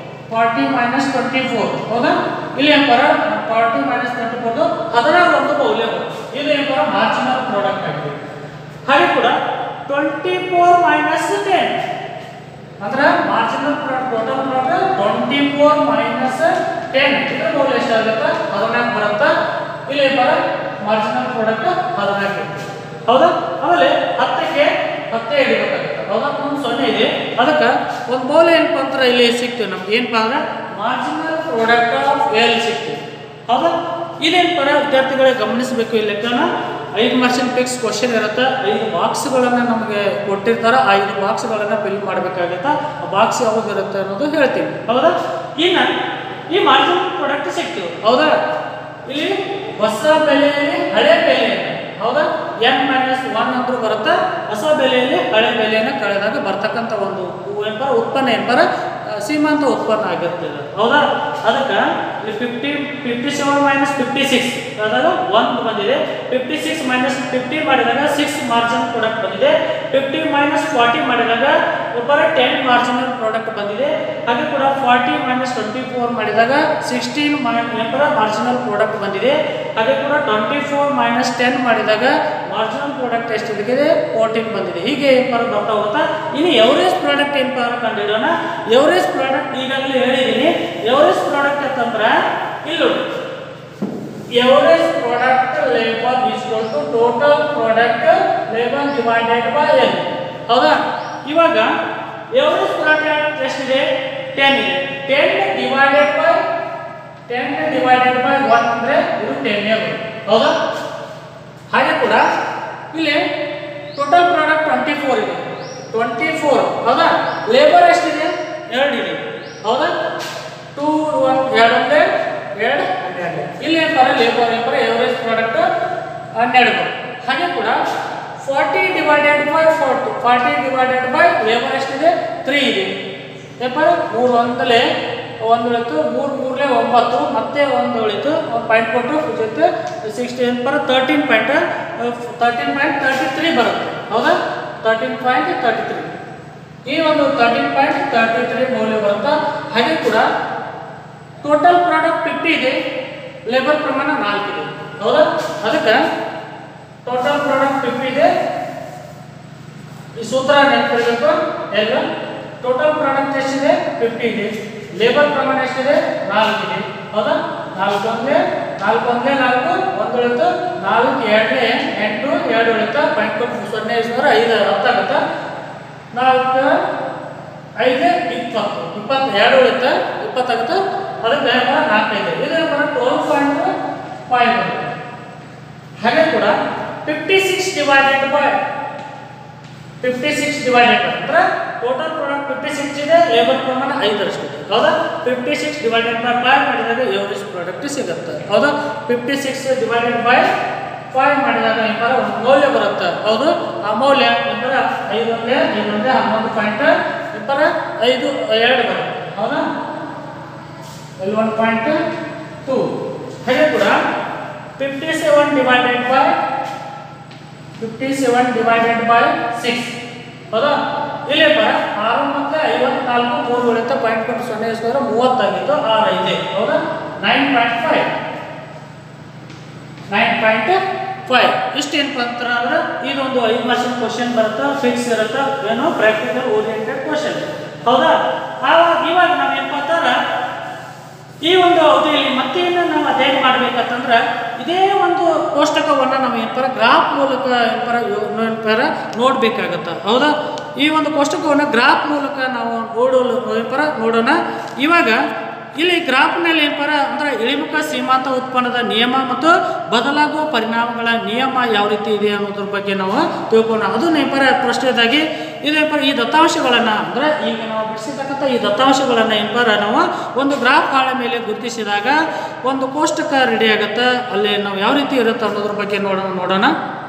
ಹೌದಾ, ಇಲ್ಲಿ ಏನಪ್ಪ 40 ಮೈನಸ್ 24 16 ಒಂದು ಮೌಲ್ಯ ಬರುತ್ತೆ. ಇದು ಏನಪ್ಪ ಮಾರ್ಜಿನಲ್ ಪ್ರಾಡಕ್ಟ್ ಆಗಿದೆ. ಹಾಗೆ ಕೂಡ 24 ಮೈನಸ್ 10 ಅಂದ್ರೆ marginal product total product 24 minus 10 ಇದರ ಮೌಲ್ಯ ಎಷ್ಟಾಗುತ್ತೆ? 14 ಬರುತ್ತೆ. ಇಲ್ಲಿ ಬರ ಮಾರ್ಜಿನಲ್ ಪ್ರಾಡಕ್ಟ್ 14. ಹೌದಾ, ಆಮೇಲೆ 10ಕ್ಕೆ 10 ಹಿಡಿಬೇಕಾಗುತ್ತೆ. ಹೌದಾ, ಒಂದು 0 ಇದೆ, ಅದಕ್ಕೆ ಒಂದು ಮೌಲ್ಯ ಏನಪ್ಪ ಅಂದ್ರೆ ಇಲ್ಲಿ ಸಿಗ್ತದೆ ನಮ್ಗೆ. ಏನಪ್ಪ ಅಂದ್ರೆ ಮಾರ್ಜಿನಲ್ ಪ್ರಾಡಕ್ಟ್ ಆಫ್ ಎಲ್ ಸಿಗ್ತದೆ. ಹೌದಾ, ಇದೇನಪ್ಪ ವಿದ್ಯಾರ್ಥಿಗಳಿಗೆ ಗಮನಿಸಬೇಕು. ಈ ಲೆಕ್ಕನ 5 ಮಾರ್ಕ್ಸಿನ ಫಿಕ್ಸ್ ಕ್ವಶನ್ ಇರುತ್ತೆ. 5 ಬಾಕ್ಸ್ಗಳನ್ನು ನಮಗೆ ಕೊಟ್ಟಿರ್ತಾರೆ. 5 ಬಾಕ್ಸ್ಗಳನ್ನು ಫಿಲ್ ಮಾಡಬೇಕಾಗುತ್ತೆ. ಆ ಬಾಕ್ಸ್ ಯಾವಾಗ ಇರುತ್ತೆ ಅನ್ನೋದು ಹೇಳ್ತೀವಿ. ಹೌದಾ, ಇನ್ನು ಈ ಮಾರ್ಜಿನಲ್ ಪ್ರಾಡಕ್ಟ್ ಸಿಗ್ತೀವಿ. ಹೌದಾ, ಇಲ್ಲಿ ಹೊಸ ಬೆಲೆಯಲ್ಲಿ ಹಳೆ ಬೆಲೆ. ಹೌದಾ, n-1 ಅಂದ್ರೂ ಬರುತ್ತೆ. ಹೊಸ ಬೆಲೆಯಲ್ಲಿ ಹಳೆ ಬೆಲೆಯನ್ನು ಕಳೆದಾಗ ಬರ್ತಕ್ಕಂಥ ಒಂದು ಉತ್ಪನ್ನ ಏನಪ್ಪ ಸೀಮಾಂತ ಉತ್ಪನ್ನ ಆಗಿರ್ತದೆ. ಹೌದಾ, ಅದಕ್ಕೆ 57 ಮೈನಸ್ 56 ಅದಾಗ 1 ಬಂದಿದೆ. 56 ಮೈನಸ್ 50 ಮಾಡಿದಾಗ 6 ಮಾರ್ಜಿನಲ್ ಪ್ರಾಡಕ್ಟ್ ಬಂದಿದೆ. 50 ಮೈನಸ್ 40 ಮಾಡಿದಾಗ 10 ಮಾರ್ಜಿನಲ್ ಪ್ರಾಡಕ್ಟ್ ಬಂದಿದೆ. ಹಾಗೆ ಕೂಡ 40 ಮೈನಸ್ 24 ಮಾಡಿದಾಗ 16 ಮಾರ್ಜಿನಲ್ ಪ್ರಾಡಕ್ಟ್ ಬಂದಿದೆ. ಹಾಗೆ ಕೂಡ 24 ಮೈನಸ್ 10 ಮಾಡಿದಾಗ ಮಾರ್ಜಿನಲ್ ಪ್ರಾಡಕ್ಟ್ ಎಷ್ಟು ಇದೆ? 14 ಬಂದಿದೆ. ಹೀಗೆ ಏನಪ್ಪ ಬರ್ತಾ ಹೋಗ್ತಾ ಇನ್ನು ಎವರೇಜ್ ಪ್ರಾಡಕ್ಟ್ ಏನಪ್ಪ ಕಂಡುಹಿಡೋಣ. ಎವರೇಜ್ ಪ್ರಾಡಕ್ಟ್ ಈಗಾಗಲೇ ಹೇಳಿದ್ದೀನಿ. ಎವರೇಜ್ ಪ್ರಾಡಕ್ಟ್ ಅಂತಂದ್ರೆ ಇಲ್ಲಿ average product labour equal to total product labour divided by L. ಹೌದಾ? ಇವಾಗ ಎವರೇಜ್ ಪ್ರಾಡಕ್ಟ್ ಎಷ್ಟಿದೆ? 10 ಇದೆ. 10 ಡಿವೈಡೆಡ್ ಬೈ 1 ಅಂದ್ರೆ ಇದು 10 ಹೌದಾ? ಹಾಗೆ ಕೂಡ ಇಲ್ಲಿ ಟೋಟಲ್ ಪ್ರಾಡಕ್ಟ್ 24 ಇದೆ. 24 ಹೌದಾ? ಲೇಬರ್ ಎಷ್ಟಿದೆ? 2 ಇದೆ. ಹೌದಾ? 2 1 2 ಒಂದೇ 2 12. ಇಲ್ಲಿ ಏನಂತಾರೆ ಲೇಬರ್ ಎವರೇಜ್ ಪ್ರಾಡಕ್ಟ್ 12. ಹಾಗೆ ಕೂಡ 40 divided by 40 divided by labour ಎಷ್ಟಿದೆ? 3 ಇದೆ. ಏನಪ್ಪ 3 ಒಂದಲೇ 1 ಉಳಿತು, 3 3ಲೇ 9 ಮತ್ತೆ 1 ಉಳಿತು, 1 ಪಾಯಿಂಟ್ ಕೊಟ್ಟು ಜೊತೆ 16 ಪರ್ 13.33 ಬರುತ್ತೆ. ಹೌದಾ? 13.33 ಈ ಒಂದು 13.33 ಮೌಲ್ಯ ಬರುತ್ತೆ. ಹಾಗೆ ಕೂಡ ಟೋಟಲ್ ಪ್ರಾಡಕ್ಟ್ 50 ಇದೆ, ಲೇಬರ್ ಪ್ರಮಾಣ 4 ಇದೆ. ಹೌದಾ? ಅದಕ್ಕೆ ಟೋಟಲ್ ಪ್ರಾಡಕ್ಟ್ 50 ಇದೆ. ಈ ಸೂತ್ರ ನೆನಪಿರಬೇಕು ಎಲ್ಲ. ಟೋಟಲ್ ಪ್ರಾಡಕ್ಟ್ ಎಷ್ಟಿದೆ? 50 ಇದೆ. ಲೇಬರ್ ಪ್ರಮಾಣ ಎಷ್ಟಿದೆ? 4 ಇದೆ. ಹೌದಾ? 4 ಒಂದೇ 4 ಒಂದೇ 4 1 ಉಳಿತು, 4 2 8 2 ಉಳಿತು, ಪಾಯಿಂಟ್ ಕೊಟ್ಟು 0 5 10 ಆಗುತ್ತೆ. 4 5 20 22 ಉಳಿತು, 20 ಆಗುತ್ತೆ. ಅದಕ್ಕೆ 4 ಇದೆ. ಇದು 12.5 ಹಾಗೆ ಕೂಡ 56 ಡಿವೈಡೆಡ್ ಬೈ ಅಂದ್ರೆ ಟೋಟಲ್ ಪ್ರಾಡಕ್ಟ್ 56 ಇದೆ, ಲೇಬರ್ ಪ್ರಮಾಣ 5 ಇದೆ. ಹೌದಾ? 56 ಡಿವೈಡೆಡ್ ಬೈ 5 ಮಾಡಿದಾಗ ಎವರೇಜ್ ಪ್ರಾಡಕ್ಟ್ ಸಿಗುತ್ತೆ. ಹೌದಾ? 56 ಡಿವೈಡೆಡ್ ಬೈ 5 ಮಾಡಿದಾಗ ಏನಂತಾರೆ ಒಂದು ಮೌಲ್ಯ ಬರುತ್ತೆ. ಹೌದು? ಆ ಮೌಲ್ಯ ಏನಂತಾರೆ 5 ಒಂದೇ 11.5 ಬರುತ್ತೆ. ಹೌದಾ? 11.2. ಹಾಗೆ ಕೂಡ 57 ಡಿವೈಡೆಡ್ ಬೈ 6. ಹೌದಾ? ಇಲ್ಲಿ 6 ಮತ್ತೆ 54 3 ಉಳಿತು, ಪಾಯಿಂಟ್ ಕೊಟ್ಟು 0 ಇಸ್ಕೊಂಡ್ರೆ 30 ಆಗಿತ್ತು, 6 ಇದೆ. ಹೌದಾ? 9.5 ಇಷ್ಟು ಏನಪ್ಪ ಅಂದ್ರೆ ಇದೊಂದು 5 ಮಾರ್ಕ್ಸ್ ಕ್ವಶನ್ ಬರುತ್ತೆ, ಫಿಕ್ಸ್ ಇರುತ್ತೆ, ಏನೋ ಪ್ರಾಕ್ಟಿಕಲ್ ಓರಿಯೆಂಟೆಡ್ ಕ್ವಶನ್. ಹೌದಾ? ಇವಾಗ ನಾವು ಏನಪ್ಪ ಅಂತಂದ್ರೆ ಈ ಒಂದು ಅವಧಿಯಲ್ಲಿ ಮತ್ತೇನು ನಾವು ಅಧ್ಯಯನ ಮಾಡ್ಬೇಕಂತಂದ್ರೆ ಇದೇ ಒಂದು ಕೋಷ್ಟಕವನ್ನು ನಾವು ಏನಪ್ಪ ಗ್ರಾಫ್ ಮೂಲಕ ನೋಡ್ಬೇಕಾಗತ್ತೆ. ಹೌದಾ? ಈ ಒಂದು ಕೋಷ್ಟಕವನ್ನು ಗ್ರಾಫ್ ಮೂಲಕ ನಾವು ನೋಡೋಣ. ಇವಾಗ ಇಲ್ಲಿ ಗ್ರಾಫ್ನಲ್ಲಿ ಏನಪ್ಪ ಅಂದ್ರೆ ಇಳಿಮುಖ ಸೀಮಾಂತ ಉತ್ಪನ್ನದ ನಿಯಮ ಮತ್ತು ಬದಲಾಗುವ ಪರಿಣಾಮಗಳ ನಿಯಮ ಯಾವ ರೀತಿ ಇದೆ ಅನ್ನೋದ್ರ ಬಗ್ಗೆ ನಾವು ತಿಳ್ಕೊಳ್ಳೋಣ. ಅದು ಪ್ರಶ್ನೆದಾಗಿ ಇದೇನಪ್ಪ ಈ ದತ್ತಾಂಶಗಳನ್ನು ಅಂದ್ರೆ ಈಗ ನಾವು ಬಿಡಿಸಿರ್ತಕ್ಕಂಥ ಈ ದತ್ತಾಂಶಗಳನ್ನು ಏನಪ್ಪ ನಾವು ಒಂದು ಗ್ರಾಫ್ ಹಾಳೆ ಮೇಲೆ ಗುರುತಿಸಿದಾಗ ಒಂದು ಕೋಷ್ಟಕ ರೆಡಿ ಆಗುತ್ತೆ. ಅಲ್ಲಿ ನಾವು ಯಾವ ರೀತಿ ಇರುತ್ತೆ ಅನ್ನೋದ್ರ ಬಗ್ಗೆ ನೋಡೋಣ.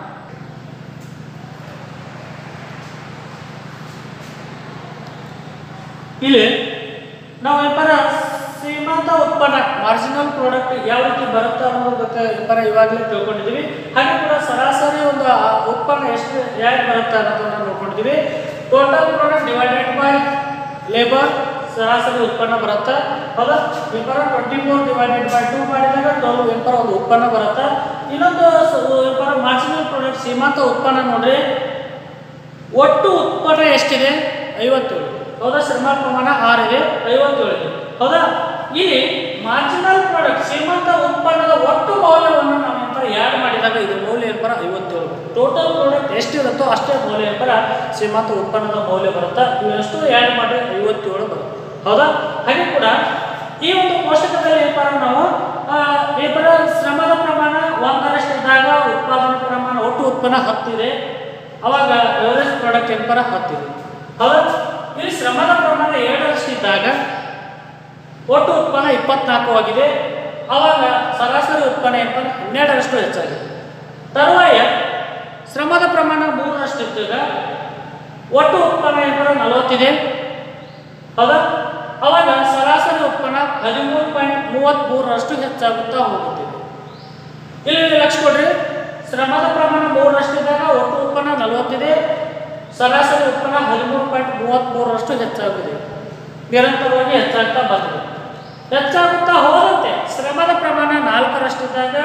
ಇಲ್ಲಿ ನಾವು ಏನಪ್ಪ ಸೀಮಾಂತ ಉತ್ಪನ್ನ ಮಾರ್ಜಿನಲ್ ಪ್ರಾಡಕ್ಟ್ ಯಾವ ರೀತಿ ಬರುತ್ತೆ ಅನ್ನೋದ್ರ ಬಗ್ಗೆ ಇವಾಗಲೇ ತಿಳ್ಕೊಂಡಿದ್ದೀವಿ. ಹಾಗೆ ಕೂಡ ಸರಾಸರಿ ಒಂದು ಉತ್ಪನ್ನ ಎಷ್ಟು ಯಾಕೆ ಬರುತ್ತೆ ಅನ್ನೋದನ್ನ ನೋಡ್ಕೊಂಡಿದ್ದೀವಿ. Total product divided by labour ಸರಾಸರಿ ಉತ್ಪನ್ನ ಬರುತ್ತೆ. ಹೌದಾ? 24 ಡಿವೈಡೆಡ್ ಬೈ 2 ಮಾಡಿದಾಗ 12 ಒಂದು ಉತ್ಪನ್ನ ಬರುತ್ತೆ. ಇನ್ನೊಂದು ಮಾರ್ಜಿನಲ್ ಪ್ರಾಡಕ್ಟ್ ಸೀಮಾಂತ ಉತ್ಪನ್ನ ನೋಡ್ರಿ, ಒಟ್ಟು ಉತ್ಪನ್ನ ಎಷ್ಟಿದೆ? 57. ಹೌದಾ? ಶ್ರಮ ಪ್ರಮಾಣ 6 ಇದೆ, 57 ಇದೆ. ಹೌದಾ? ಇಲ್ಲಿ ಮಾರ್ಜಿನಲ್ ಪ್ರಾಡಕ್ಟ್ ಸೀಮಾಂತ ಉತ್ಪನ್ನದ ಒಟ್ಟು ಮೌಲ್ಯವನ್ನು ನಾವು ಆ್ಯಡ್ ಮಾಡಿದಾಗ ಇದು ಮೌಲ್ಯ 57. ಟೋಟಲ್ ಪ್ರಾಡಕ್ಟ್ ಎಷ್ಟಿರುತ್ತೋ ಅಷ್ಟೇ ಮೌಲ್ಯ ಸೀಮಾಂತ ಉತ್ಪನ್ನದ ಮೌಲ್ಯ ಬರುತ್ತೆ. ಇವೆಷ್ಟು ಆ್ಯಡ್ ಮಾಡಿ 57 ಬರುತ್ತೆ. ಹೌದಾ? ಹಾಗೆ ಕೂಡ ಈ ಒಂದು ಕೋಷ್ಟಕದಲ್ಲಿ ನಾವು ಶ್ರಮದ ಪ್ರಮಾಣ 1 ಇದ್ದಾಗ ಉತ್ಪಾದನಾ ಪ್ರಮಾಣ ಒಟ್ಟು ಉತ್ಪನ್ನ 10 ಇದೆ, ಅವಾಗ ಎವರೇಜ್ ಪ್ರಾಡಕ್ಟ್ 10 ಇದೆ. ಹೌದಾ? ಇಲ್ಲಿ ಶ್ರಮದ ಪ್ರಮಾಣ 7 ಇದ್ದಾಗ ಒಟ್ಟು ಉತ್ಪನ್ನ 24 ಆಗಿದೆ, ಆವಾಗ ಸರಾಸರಿ ಉತ್ಪನ್ನ 12 ಹೆಚ್ಚಾಗಿದೆ. ತರುವಾಯ ಶ್ರಮದ ಪ್ರಮಾಣ 3 ಇದ್ದಾಗ ಒಟ್ಟು ಉತ್ಪನ್ನ 40 ಇದೆ. ಹೌದಾ? ಅವಾಗ ಸರಾಸರಿ ಉತ್ಪನ್ನ 13.33 ಹೆಚ್ಚಾಗುತ್ತಾ ಹೋಗುತ್ತಿದೆ. ಇಲ್ಲಿ ಲಕ್ಷ ಕೊಡ್ರಿ, ಶ್ರಮದ ಪ್ರಮಾಣ 3 ಇದ್ದಾಗ ಒಟ್ಟು ಉತ್ಪನ್ನ 40 ಇದೆ, ಸರಾಸರಿ ಉತ್ಪನ್ನ 13.33 ಹೆಚ್ಚಾಗಿದೆ. ನಿರಂತರವಾಗಿ ಹೆಚ್ಚಾಗ್ತಾ ಬಂದಿದೆ. ಹೆಚ್ಚಾಗುತ್ತಾ ಹೋದಂತೆ ಶ್ರಮದ ಪ್ರಮಾಣ 4 ಇದ್ದಾಗ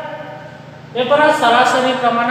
ಸರಾಸರಿ ಪ್ರಮಾಣ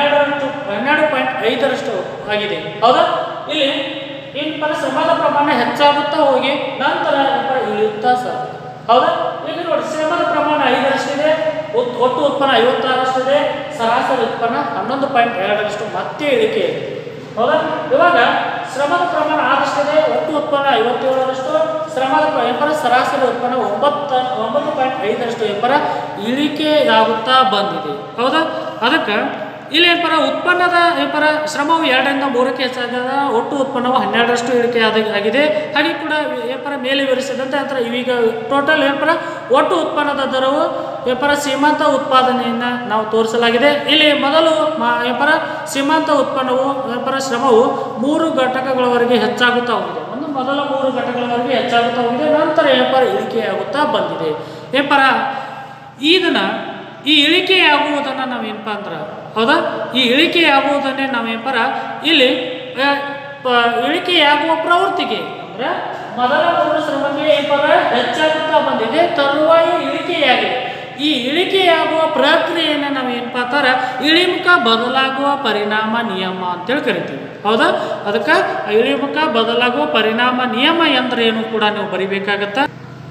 12.5 ಆಗಿದೆ. ಹೌದಾ? ಇಲ್ಲಿ ಶ್ರಮದ ಪ್ರಮಾಣ ಹೆಚ್ಚಾಗುತ್ತಾ ಹೋಗಿ ನಂತರ ಇಳಿಯುತ್ತಾ ಸರ್. ಹೌದಾ? ಈಗ ನೋಡಿ ಶ್ರಮದ ಪ್ರಮಾಣ 5 ಇದೆ, ಒಟ್ಟು ಉತ್ಪನ್ನ 56 ಇದೆ, ಸರಾಸರಿ ಉತ್ಪನ್ನ 11.2 ಮತ್ತೆ ಇಳಿಕೆ ಇದೆ. ಹೌದಾ? ಇವಾಗ ಶ್ರಮದ ಪ್ರಮಾಣ 6 ಒಟ್ಟು ಉತ್ಪನ್ನ 57, ಶ್ರಮದ ಸರಾಸರಿ ಉತ್ಪನ್ನ 9.5 ಎಂಬರ ಇಳಿಕೆಯಾಗುತ್ತಾ ಬಂದಿದೆ. ಹೌದಾ? ಅದಕ್ಕೆ ಇಲ್ಲಿ ಏನಪ್ಪ ಉತ್ಪನ್ನದ ಏನಪ್ಪ ಶ್ರಮವು 2 ರಿಂದ 3ಕ್ಕೆ ಹೆಚ್ಚಾದ, ಒಟ್ಟು ಉತ್ಪನ್ನವು 12 ಇಳಿಕೆ ಆಗಿದೆ. ಹಾಗೆ ಕೂಡ ಏನಪ್ಪ ಮೇಲೆ ವಿವರಿಸಿದಂತೆ ಅಂತರ ಇವೀಗ ಟೋಟಲ್ ಏನಪ್ಪ ಒಟ್ಟು ಉತ್ಪನ್ನದ ದರವು ಏನಪ್ಪ ಸೀಮಾಂತ ಉತ್ಪಾದನೆಯನ್ನು ನಾವು ತೋರಿಸಲಾಗಿದೆ. ಇಲ್ಲಿ ಮೊದಲು ಏನಪ್ಪ ಸೀಮಾಂತ ಉತ್ಪನ್ನವು ಏನಪ್ಪ ಶ್ರಮವು 3 ಘಟಕಗಳವರೆಗೆ ಹೆಚ್ಚಾಗುತ್ತಾ ಹೋಗಿದೆ. ಮೊದಲ 3 ಘಟಕಗಳವರೆಗೆ ಹೆಚ್ಚಾಗುತ್ತಾ ಹೋಗಿದೆ, ನಂತರ ಏನಪ್ಪ ಇಳಿಕೆಯಾಗುತ್ತಾ ಬಂದಿದೆ. ಏನಪ್ಪ ಇದನ್ನು ಈ ಇಳಿಕೆಯಾಗುವುದನ್ನು ನಾವೇನಪ್ಪ ಅಂದ್ರೆ ಹೌದಾ ಈ ಇಳಿಕೆಯಾಗುವುದನ್ನೇ ನಾವೇನಪ್ಪ ಇಲ್ಲಿ ಇಳಿಕೆಯಾಗುವ ಪ್ರವೃತ್ತಿಗೆ ಅಂದರೆ ಮೊದಲ 3 ಶ್ರಮಕ್ಕೆ ಏನಪ್ಪ ಹೆಚ್ಚಾಗುತ್ತಾ ಬಂದಿದೆ, ತರುವಾಯ ಇಳಿಕೆಯಾಗಿದೆ. ಈ ಇಳಿಕೆಯಾಗುವ ಪ್ರಕ್ರಿಯೆಯನ್ನು ನಾವೇನಪ್ಪ ಅಂತಾರೆ ಇಳಿಮುಖ ಬದಲಾಗುವ ಪರಿಣಾಮ ನಿಯಮ ಅಂತೇಳಿ ಕರಿತೀವಿ. ಹೌದಾ? ಅದಕ್ಕೆ ಇಳಿಮುಖ ಬದಲಾಗುವ ಪರಿಣಾಮ ನಿಯಮ ಎಂದರೇನು ಕೂಡ ನೀವು ಬರಿಬೇಕಾಗತ್ತಾ.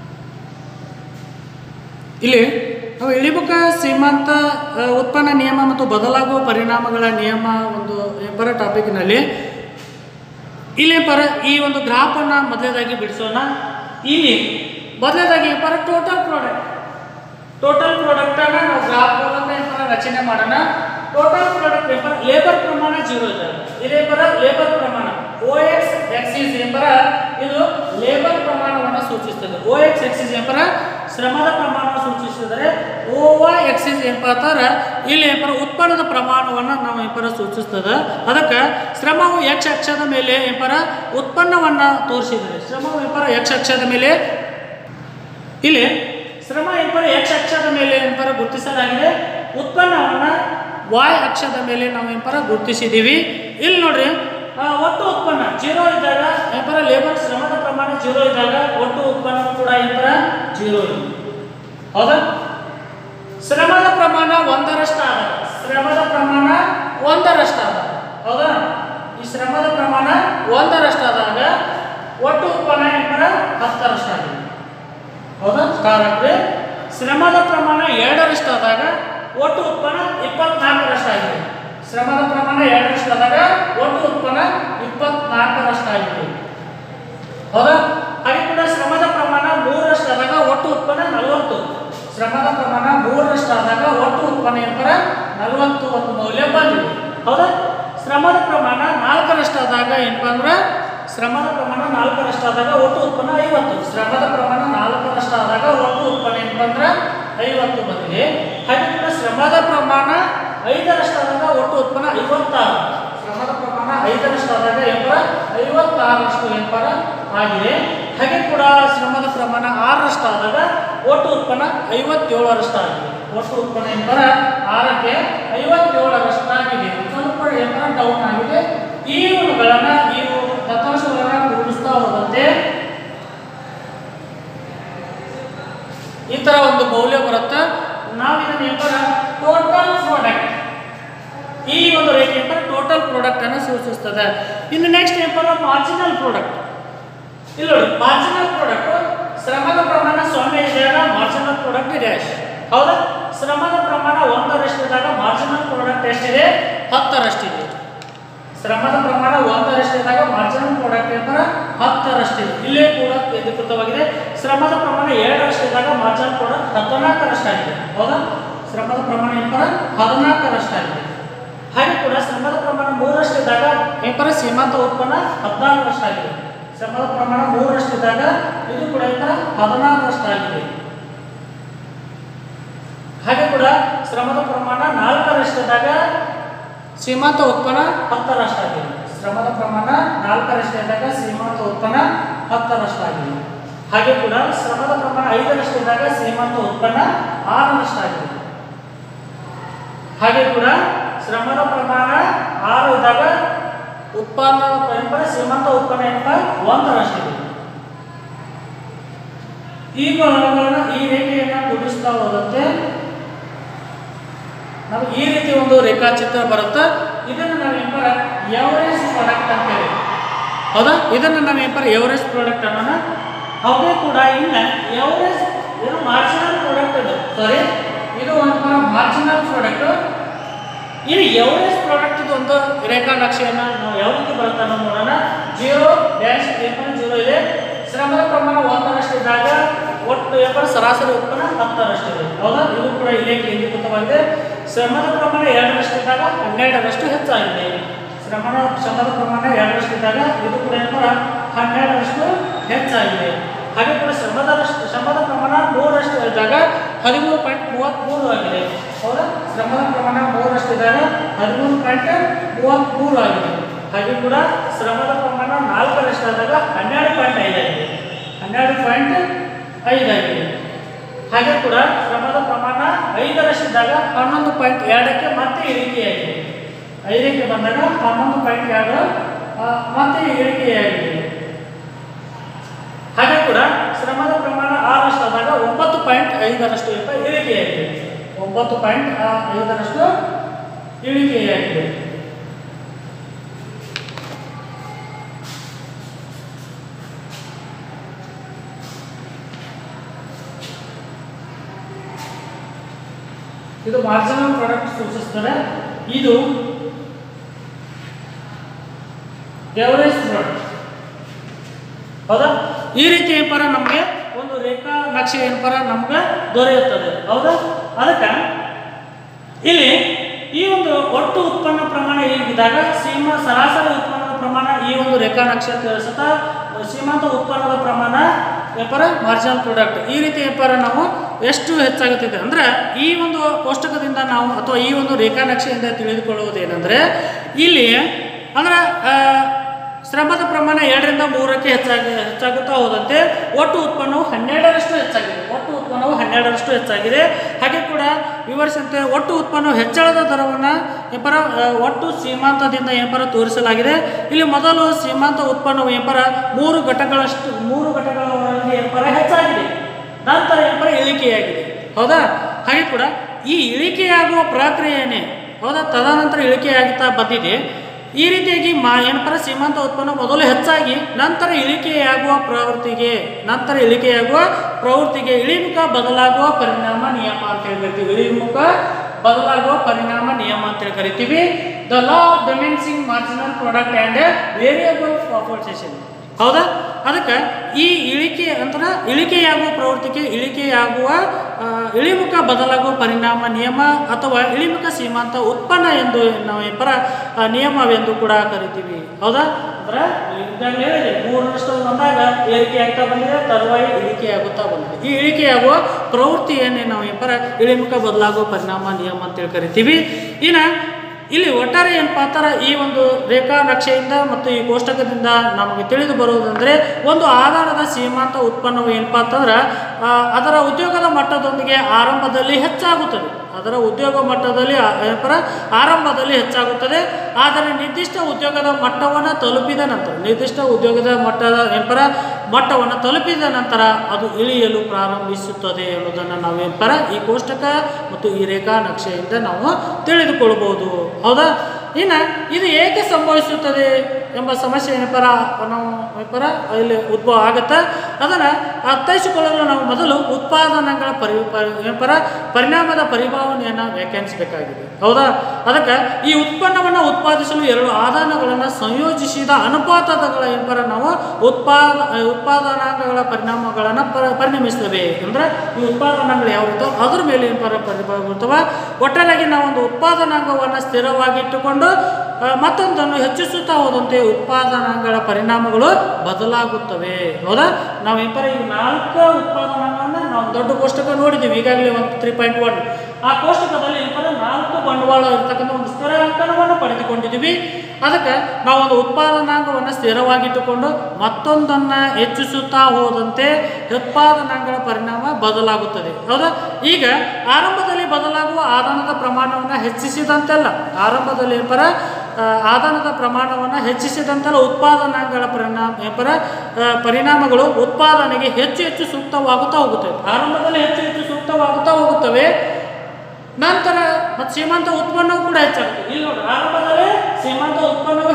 ಇಲ್ಲಿ ನಾವು ಇಳಿಮುಖ ಸೀಮಾಂತ ಉತ್ಪನ್ನ ನಿಯಮ ಮತ್ತು ಬದಲಾಗುವ ಪರಿಣಾಮಗಳ ನಿಯಮ ಒಂದು ಪರ ಟಾಪಿಕ್ನಲ್ಲಿ ಇಲ್ಲಿ ಪರ ಈ ಒಂದು ಗ್ರಾಫನ್ನು ಮೊದಲೇದಾಗಿ ಬಿಡಿಸೋಣ. ಇಲ್ಲಿ ಮೊದಲೇದಾಗಿ ಪರ ಟೋಟಲ್ ಪ್ರಾಡಕ್ಟನ್ನು ನಾವು ಗ್ರಾಫ್ ಮೂಲಕ ರಚನೆ ಮಾಡೋಣ. ಟೋಟಲ್ ಪ್ರಾಡಕ್ಟ್ ಪೇಪರ್ ಲೇಬರ್ ಪ್ರಮಾಣ 0 ಇದೆ. ಇದೇ ಪರ ಲೇಬರ್ ಪ್ರಮಾಣ OX ಆಕ್ಸಿಸ್ ಎಂಬರ ಇದು ಲೇಬರ್ ಪ್ರಮಾಣವನ್ನು ಸೂಚಿಸುತ್ತದೆ. OX ಆಕ್ಸಿಸ್ ಎಂಬರ ಶ್ರಮದ ಪ್ರಮಾಣವನ್ನು ಸೂಚಿಸಿದರೆ OY ಆಕ್ಸಿಸ್ ಏನಪ್ಪ ಅಂತಾರೆ ಇಲ್ಲಿ ಏನಪ್ಪ ಉತ್ಪನ್ನದ ಪ್ರಮಾಣವನ್ನು ನಾವು ಏನಪ್ಪ ಸೂಚಿಸ್ತದೆ. ಅದಕ್ಕೆ ಶ್ರಮವು X ಅಕ್ಷದ ಮೇಲೆ ಏನಪ್ಪ ಉತ್ಪನ್ನವನ್ನು ತೋರಿಸಿದರೆ ಶ್ರಮವು ಏನಪ್ಪ X ಅಕ್ಷದ ಮೇಲೆ ಇಲ್ಲಿ ಶ್ರಮ ಏನಪ್ಪ X ಅಕ್ಷದ ಮೇಲೆ ಏನಪ್ಪ ಗುರುತಿಸಲಾಗಿದೆ, ಉತ್ಪನ್ನವನ್ನು Y ಅಕ್ಷದ ಮೇಲೆ ನಾವು ಏನಪ್ಪ ಗುರುತಿಸಿದ್ದೀವಿ. ಇಲ್ಲಿ ನೋಡ್ರಿ ಒಟ್ಟು ಉತ್ಪನ್ನ 0 ಇದ್ದಾಗ ಏನಪ್ಪ ಲೇಬರ್ ಶ್ರಮದ ಪ್ರಮಾಣ 0 ಇದ್ದಾಗ ಒಟ್ಟು ಉತ್ಪನ್ನ ಕೂಡ ಏನಪ್ಪ 0 ಇದೆ. ಹೌದಾ? ಶ್ರಮದ ಪ್ರಮಾಣ 1ರಷ್ಟು ಆದಾಗ ಶ್ರಮದ ಪ್ರಮಾಣ 1ರಷ್ಟು ಆದಾಗ ಹೌದಾ ಈ ಶ್ರಮದ ಪ್ರಮಾಣ 1ರಷ್ಟು ಆದಾಗ ಒಟ್ಟು ಉತ್ಪನ್ನ ಏನಪ್ಪ 10ರಷ್ಟು ಆಗಿದೆ. ಹೌದಾ? ಸ್ಟಾರ್ ಹಾಕ್ರಿ. ಶ್ರಮದ ಪ್ರಮಾಣ 2ರಷ್ಟು ಆದಾಗ ಒಟ್ಟು ಉತ್ಪನ್ನ 24ರಷ್ಟು ಆಗಿದೆ. ಶ್ರಮದ ಪ್ರಮಾಣ 2ರಷ್ಟು ಆದಾಗ ಒಟ್ಟು ಉತ್ಪನ್ನ 24ರಷ್ಟು ಆಗಿದೆ. ಹೌದಾ? ಹಾಗೆ ಕೂಡ ಶ್ರಮದ ಪ್ರಮಾಣ 3ರಷ್ಟು ಆದಾಗ ಒಟ್ಟು ಉತ್ಪನ್ನ 40. ಶ್ರಮದ ಪ್ರಮಾಣ 3ರಷ್ಟು ಆದಾಗ ಒಟ್ಟು ಉತ್ಪನ್ನ ಏನಪ್ಪ 40 ಒಂದು ಮೌಲ್ಯ ಬಂದಿದೆ. ಹೌದಾ? ಶ್ರಮದ ಪ್ರಮಾಣ 4ರಷ್ಟು ಆದಾಗ ಏನಪ್ಪ ಅಂದ್ರೆ ಶ್ರಮದ ಪ್ರಮಾಣ 4ರಷ್ಟು ಆದಾಗ ಒಟ್ಟು ಉತ್ಪನ್ನ 50. ಶ್ರಮದ ಪ್ರಮಾಣ 4ರಷ್ಟು ಆದಾಗ ಒಟ್ಟು ಉತ್ಪನ್ನ ಏನಪ್ಪ ಅಂದ್ರೆ 50 ಬಂದಿದೆ. ಹಾಗೆ ಕೂಡ ಶ್ರಮದ ಪ್ರಮಾಣ 5ರಷ್ಟು ಆದಾಗ ಒಟ್ಟು ಉತ್ಪನ್ನ 56. ಶ್ರಮದ ಪ್ರಮಾಣ 5ರಷ್ಟು ಆದಾಗ ಏನಪ್ಪ 56ರಷ್ಟು ಏನಪ್ಪ ಆಗಿದೆ. ಹಾಗೆ ಕೂಡ ಶ್ರಮದ ಪ್ರಮಾಣ 6ರಷ್ಟು ಆದಾಗ ಒಟ್ಟು ಉತ್ಪನ್ನ 57ರಷ್ಟು ಆಗಿದೆ. ಒಟ್ಟು ಉತ್ಪನ್ನ ಏನಪ್ಪ 6ಕ್ಕೆ 57ರಷ್ಟು ಆಗಿದೆ. ಸ್ವಲ್ಪ ಏನಪ್ಪ ಡೌನ್ ಆಗಿದೆ. ಇವುಗಳನ್ನು ದತ್ತಾಂಶಗಳನ್ನು ಕೂಡಿಸ್ತಾ ಹೋದಂತೆ ಈ ತರ ಒಂದು ಮೌಲ್ಯ ಬರುತ್ತೆ. ನಾವು ಇದನ್ನ ಏನಪ್ಪ ಟೋಟಲ್ ಪ್ರಾಡಕ್ಟ್ ಈ ಒಂದು ರೇಖೆ ಏನಪ್ಪ ಟೋಟಲ್ ಪ್ರಾಡಕ್ಟ್ ಅನ್ನು ಸೂಚಿಸ್ತದೆ. ಇನ್ನು ನೆಕ್ಸ್ಟ್ ಏನಪ್ಪ ಮಾರ್ಜಿನಲ್ ಪ್ರಾಡಕ್ಟ್. ಇಲ್ಲಿ ನೋಡಿ ಮಾರ್ಜಿನಲ್ ಪ್ರಾಡಕ್ಟ್ ಶ್ರಮದ ಪ್ರಮಾಣ 0 ಇದ್ದಾಗ ಮಾರ್ಜಿನಲ್ ಪ್ರಾಡಕ್ಟ್ ಡ್ಯಾಶ್. ಹೌದಾ? ಶ್ರಮದ ಪ್ರಮಾಣ 1ರಷ್ಟು ಇದ್ದಾಗ ಮಾರ್ಜಿನಲ್ ಪ್ರಾಡಕ್ಟ್ ಎಷ್ಟಿದೆ 10ರಷ್ಟು ಇದೆ. ಶ್ರಮದ ಪ್ರಮಾಣ 1ರಷ್ಟು ಇದ್ದಾಗ ಮಾರ್ಜಿನಲ್ ಪ್ರಾಡಕ್ಟ್ ಏನಪ್ಪ 10ರಷ್ಟು ಇದೆ. ಇಲ್ಲೇ ಕೂಡ ಕೇಂದ್ರೀಕೃತವಾಗಿದೆ. ಶ್ರಮದ ಪ್ರಮಾಣ 2ರಷ್ಟು ಇದ್ದಾಗ ಮಾರ್ಜಿನಲ್ ಪ್ರಾಡಕ್ಟ್ 14ರಷ್ಟು ಆಗಿದೆ. ಹೌದಾ? ಶ್ರಮದ ಪ್ರಮಾಣ ಏನಪ್ಪ 14ರಷ್ಟು ಆಗಿದೆ. ಹಾಗೆ ಕೂಡ ಶ್ರಮದ ಪ್ರಮಾಣ 3ರಷ್ಟು ಇದ್ದಾಗ ಏನಪ್ಪ ಸೀಮಾಂತ ಉತ್ಪನ್ನ 14ರಷ್ಟು ಆಗಿದೆ. ಶ್ರಮದ ಪ್ರಮಾಣ 3ರಷ್ಟು ಇದ್ದಾಗ ಇದು ಕೂಡ ಏನಪ್ಪ 14ರಷ್ಟು ಆಗಿದೆ. ಹಾಗೆ ಕೂಡ ಶ್ರಮದ ಪ್ರಮಾಣ 4ರಷ್ಟು ಇದ್ದಾಗ ಸೀಮಾಂತ ಉತ್ಪನ್ನ 10ರಷ್ಟು ಆಗಿದೆ. ಶ್ರಮದ ಪ್ರಮಾಣ 4ರಷ್ಟು ಇದ್ದಾಗ ಸೀಮಾಂತ ಉತ್ಪನ್ನ 10ರಷ್ಟು ಆಗಿದೆ. ಹಾಗೆ ಕೂಡ ಶ್ರಮದ ಪ್ರಮಾಣ 5ರಷ್ಟು ಇದ್ದಾಗ ಸೀಮಾಂತ ಉತ್ಪನ್ನ 6ರಷ್ಟು ಆಗಿದೆ. ಹಾಗೆ ಕೂಡ ಶ್ರಮದ ಪ್ರಮಾಣ 6 ಇದ್ದಾಗ ಉತ್ಪನ್ನ ಸೀಮಾಂತ ಉತ್ಪನ್ನ ಏನಪ್ಪ 1ರಷ್ಟು ಇದೆ. ಈ ರೇಖೆಯನ್ನು ಕೂಡಿಸ್ತಾ ಹೋದಂತೆ ನಮಗೆ ಈ ರೀತಿ ಒಂದು ರೇಖಾಚಿತ್ರ ಬರುತ್ತೆ. ಇದನ್ನು ನಾವೇನಪ್ಪ ಎವರೇಜ್ ಪ್ರಾಡಕ್ಟ್ ಅಂತೇಳಿ. ಹೌದಾ? ಇದನ್ನು ನಾವೇನಪ್ಪ ಎವರೇಜ್ ಪ್ರಾಡಕ್ಟ್ ಅನ್ನೋಣ. ಅದೇ ಕೂಡ ಇನ್ನು ಎವರೇಜ್ ಏನು ಮಾರ್ಜಿನಲ್ ಪ್ರಾಡಕ್ಟ್ ಇದು ಸಾರಿ ಇದು ಒಂಥರ ಮಾರ್ಜಿನಲ್ ಪ್ರಾಡಕ್ಟ್. ಇದು ಎವರೇಜ್ ಪ್ರಾಡಕ್ಟ್ ಒಂದು ರೇಖಾ ನಕ್ಷೆಯನ್ನು ನಾವು ಯಾವ ರೀತಿ ಬರುತ್ತೆ ಅನ್ನೋದು ನೋಡೋಣ. 0-0 ಇದೆ. ಶ್ರಮದ ಪ್ರಮಾಣ 1 ಇದ್ದಾಗ ಒಟ್ಟು ಸರಾಸರಿ ಉತ್ಪನ್ನ 10 ಇದೆ. ಹೌದಾ? ಇದು ಕೂಡ ಇಲ್ಲೇ ಕೇಂದ್ರೀಕೃತವಾಗಿದೆ. ಶ್ರಮದ ಪ್ರಮಾಣ 2 ಇದ್ದಾಗ 12 ಹೆಚ್ಚಾಗಿದೆ. ಶ್ರಮದ ಪ್ರಮಾಣ 2 ಇದ್ದಾಗ ಇದು ಕೂಡ 12 ಹೆಚ್ಚಾಗಿದೆ. ಹಾಗೆ ಕೂಡ ಶ್ರಮದ ಪ್ರಮಾಣ 3 ಇದ್ದಾಗ 13.33 ಆಗಿದೆ. ಹೌದಾ? ಶ್ರಮದ ಪ್ರಮಾಣ 3 ಇದ್ದಾಗ 13.33 ಆಗಿದೆ. ಹಾಗೆ ಕೂಡ ಶ್ರಮದ ಪ್ರಮಾಣ 4 ಆದಾಗ 12.5 ಆಗಿದೆ. 12.5 ಆಗಿದೆ. ಹಾಗೆ ಕೂಡ ಶ್ರಮದ ಪ್ರಮಾಣ 5 ಇದ್ದಾಗ 11.2ಕ್ಕೆ ಮತ್ತೆ ಇಳಿಕೆಯಾಗಿದೆ. 5ಕ್ಕೆ ಬಂದಾಗ 11.2 ಮತ್ತೆ ಇಳಿಕೆಯಾಗಿದೆ. ಹಾಗೆ ಕೂಡ ಶ್ರಮದ ಪ್ರಮಾಣ 6 ಆದಾಗ 9.5 ಇಳಿಕೆಯಾಗಿದೆ. 9.5 ಇಳಿಕೆಯಾಗಿದೆ. ಇದು ಮಾರ್ಜಿನಲ್ ಪ್ರಾಡಕ್ಟ್ ಸೂಚಿಸುತ್ತದೆ. ಇದು ಎವರೇಜ್ ಪ್ರಾಡಕ್ಟ್. ಹೌದಾ? ಈ ರೀತಿ ಏನಪ್ಪ ನಮಗೆ ಒಂದು ರೇಖಾ ನಕ್ಷೆ ಏನಪ್ಪ ನಮ್ಗೆ ದೊರೆಯುತ್ತದೆ. ಹೌದಾ? ಅದಕ್ಕೆ ಇಲ್ಲಿ ಈ ಒಂದು ಒಟ್ಟು ಉತ್ಪನ್ನ ಪ್ರಮಾಣ ಹೀಗಿದ್ದಾಗ ಸರಾಸರಿ ಉತ್ಪನ್ನದ ಪ್ರಮಾಣ ಈ ಒಂದು ರೇಖಾ ನಕ್ಷೆ ತಿಳಿಸುತ್ತಾ ಸೀಮಾಂತ ಉತ್ಪನ್ನದ ಪ್ರಮಾಣ ಏನಪ್ಪ ಮಾರ್ಜಿನಲ್ ಪ್ರಾಡಕ್ಟ್. ಈ ರೀತಿ ಏನಪ್ಪ ನಾವು ಎಷ್ಟು ಹೆಚ್ಚಾಗುತ್ತಿದೆ ಅಂದರೆ ಈ ಒಂದು ಕೋಷ್ಟಕದಿಂದ ನಾವು ಅಥವಾ ಈ ಒಂದು ರೇಖಾ ನಕ್ಷೆಯಿಂದ ತಿಳಿದುಕೊಳ್ಳುವುದೇನೆಂದರೆ ಇಲ್ಲಿ ಅಂದರೆ ಶ್ರಮದ ಪ್ರಮಾಣ 2ರಿಂದ 3ಕ್ಕೆ ಹೆಚ್ಚಾಗುತ್ತಾ ಹೋದಂತೆ ಒಟ್ಟು ಉತ್ಪನ್ನವು 12 ಹೆಚ್ಚಾಗಿದೆ. ಹಾಗೆ ಕೂಡ ವಿವರಿಸಿದಂತೆ ಒಟ್ಟು ಉತ್ಪನ್ನವು ಹೆಚ್ಚಳದ ದರವನ್ನು ಒಟ್ಟು ಸೀಮಾಂತದಿಂದ ತೋರಿಸಲಾಗಿದೆ. ಇಲ್ಲಿ ಮೊದಲು ಸೀಮಾಂತ ಉತ್ಪನ್ನವು 3 ಘಟಕಗಳವರೆಗೆ ಹೆಚ್ಚಾಗಿದೆ. ನಂತರ ಇಳಿಕೆಯಾಗಿದೆ. ಹೌದಾ? ಹಾಗೆ ಕೂಡ ಈ ಇಳಿಕೆಯಾಗುವ ಪ್ರಕ್ರಿಯೆಯೇ ಹೌದಾ ತದನಂತರ ಇಳಿಕೆಯಾಗುತ್ತಾ ಬಂದಿದೆ. ಈ ರೀತಿಯಾಗಿ ಸೀಮಾಂತ ಉತ್ಪನ್ನ ಮೊದಲು ಹೆಚ್ಚಾಗಿ ನಂತರ ಇಳಿಕೆಯಾಗುವ ಪ್ರವೃತ್ತಿಗೆ ಇಳಿಮುಖ ಬದಲಾಗುವ ಪರಿಣಾಮ ನಿಯಮ ಅಂತ ಹೇಳ್ತೀವಿ. ಇಳಿಮುಖ ಬದಲಾಗುವ ಪರಿಣಾಮ ನಿಯಮ ಅಂತ ಕರಿತೀವಿ. The law of diminishing marginal product and variable proportion. ಹೌದಾ? ಅದಕ್ಕೆ ಈ ಇಳಿಕೆಯಾಗುವ ಪ್ರವೃತ್ತಿಗೆ ಇಳಿಮುಖ ಬದಲಾಗುವ ಪರಿಣಾಮ ನಿಯಮ ಅಥವಾ ಇಳಿಮುಖ ಸೀಮಾಂತ ಉತ್ಪನ್ನ ಎಂದು ನಾವು ನಿಯಮವೆಂದು ಕೂಡ ಕರಿತೀವಿ. ಹೌದಾ? ಅಂದ್ರೆ ಈಗಾಗಲೇ ಹೇಳಿದೆ 3 ಬಂದಾಗ ಏರಿಕೆ ಆಗ್ತಾ ಬಂದಿದೆ, ತರುವಾಯ ಇಳಿಕೆಯಾಗುತ್ತಾ ಬಂದಿದೆ. ಈ ಇಳಿಕೆಯಾಗುವ ಪ್ರವೃತ್ತಿಯನ್ನೇ ನಾವು ಇಳಿಮುಖ ಬದಲಾಗುವ ಪರಿಣಾಮ ನಿಯಮ ಅಂತೇಳಿ ಕರಿತೀವಿ. ಇನ್ನು ಇಲ್ಲಿ ಒಟ್ಟಾರೆ ಏನಪ್ಪಾ ಅಂತಾರೆ ಈ ಒಂದು ರೇಖಾ ನಕ್ಷೆಯಿಂದ ಮತ್ತು ಈ ಕೋಷ್ಟಕದಿಂದ ನಮಗೆ ತಿಳಿದು ಬರುವುದಂದರೆ ಒಂದು ಆಧಾರದ ಸೀಮಾಂತ ಉತ್ಪನ್ನವು ಏನಪ್ಪಾ ಅಂತಂದ್ರೆ ಅದರ ಉದ್ಯೋಗದ ಮಟ್ಟದೊಂದಿಗೆ ಆರಂಭದಲ್ಲಿ ಹೆಚ್ಚಾಗುತ್ತದೆ. ಆರಂಭದಲ್ಲಿ ಹೆಚ್ಚಾಗುತ್ತದೆ. ಆದರೆ ನಿರ್ದಿಷ್ಟ ಉದ್ಯೋಗದ ಮಟ್ಟವನ್ನು ತಲುಪಿದ ನಂತರ ಅದು ಇಳಿಯಲು ಪ್ರಾರಂಭಿಸುತ್ತದೆ ಎನ್ನುವುದನ್ನು ನಾವು ಈ ಕೋಷ್ಟಕ ಮತ್ತು ಈ ರೇಖಾ ನಕ್ಷೆಯಿಂದ ನಾವು ತಿಳಿದುಕೊಳ್ಳಬಹುದು. ಹೌದಾ? ಇನ್ನು ಇದು ಏಕೆ ಸಂಭವಿಸುತ್ತದೆ ಎಂಬ ಸಮಸ್ಯೆ ಇಲ್ಲಿ ಉದ್ಭವ ಆಗುತ್ತೆ. ಅದನ್ನು ಅರ್ಥೈಸಿಕೊಳ್ಳಲು ನಾವು ಮೊದಲು ಉತ್ಪಾದನೆಗಳ ಪರಿಣಾಮದ ಪರಿಭಾವನೆಯನ್ನು ವ್ಯಾಖ್ಯಾನಿಸಬೇಕಾಗಿದೆ. ಹೌದಾ? ಅದಕ್ಕೆ ಈ ಉತ್ಪನ್ನವನ್ನು ಉತ್ಪಾದಿಸಲು 2 ಆದಾನಗಳನ್ನು ಸಂಯೋಜಿಸಿದ ಅನುಪಾತಗಳ ನಾವು ಉತ್ಪಾದನಾಂಗಗಳ ಪರಿಣಾಮಗಳನ್ನು ಪರಿಣಮಿಸ್ತವೆ. ಅಂದರೆ ಈ ಉತ್ಪಾದನಾಂಗಗಳು ಯಾವ ರೀತಿ ಅದ್ರ ಮೇಲೆ ಪರಿಭಾವ. ಒಟ್ಟಾರೆಯಾಗಿ ನಾವು ಒಂದು ಉತ್ಪಾದನಾಂಗವನ್ನು ಸ್ಥಿರವಾಗಿಟ್ಟುಕೊಂಡು ಮತ್ತೊಂದನ್ನು ಹೆಚ್ಚಿಸುತ್ತಾ ಹೋದಂತೆ ಉತ್ಪಾದನಾಂಗಗಳ ಪರಿಣಾಮಗಳು ಬದಲಾಗುತ್ತವೆ. ಹೌದಾ? ನಾವು ಈ 4 ಉತ್ಪಾದನಾಂಗವನ್ನು ನಾವು ದೊಡ್ಡ ಕೋಷ್ಟಕ ನೋಡಿದ್ದೀವಿ ಈಗಾಗಲೇ 3.1. ಆ ಕೋಷ್ಟಕದಲ್ಲಿ 4 ಬಂಡವಾಳ ಇರ್ತಕ್ಕಂಥ ಒಂದು ಸ್ಥಿರ ಅಂಕಣವನ್ನು ಪಡೆದುಕೊಂಡಿದ್ದೀವಿ. ಅದಕ್ಕೆ ನಾವು ಒಂದು ಉತ್ಪಾದನಾಂಗವನ್ನು ಸ್ಥಿರವಾಗಿಟ್ಟುಕೊಂಡು ಮತ್ತೊಂದನ್ನು ಹೆಚ್ಚಿಸುತ್ತಾ ಹೋದಂತೆ ಉತ್ಪಾದನಾಂಗಗಳ ಪರಿಣಾಮ ಬದಲಾಗುತ್ತದೆ. ಹೌದಾ? ಈಗ ಆರಂಭದಲ್ಲಿ ಬದಲಾಗುವ ಆದಾನದ ಪ್ರಮಾಣವನ್ನು ಹೆಚ್ಚಿಸಿದಂತೆಲ್ಲ ಉತ್ಪಾದನಾಂಗಗಳ ಪರಿಣಾಮಗಳು ಉತ್ಪಾದನೆಗೆ ಹೆಚ್ಚು ಸೂಕ್ತವಾಗುತ್ತಾ ಹೋಗುತ್ತವೆ. ಆರಂಭದಲ್ಲಿ ಹೆಚ್ಚು ಸೂಕ್ತವಾಗುತ್ತಾ ಹೋಗುತ್ತವೆ. ನಂತರ ಮತ್ತು ಸೀಮಾಂತ ಉತ್ಪನ್ನವು ಕೂಡ ಹೆಚ್ಚಾಗುತ್ತೆ. ಇಲ್ಲಿ ನೋಡಿ, ಆರಂಭದಲ್ಲಿ ಸೀಮಾಂತ ಉತ್ಪನ್ನವು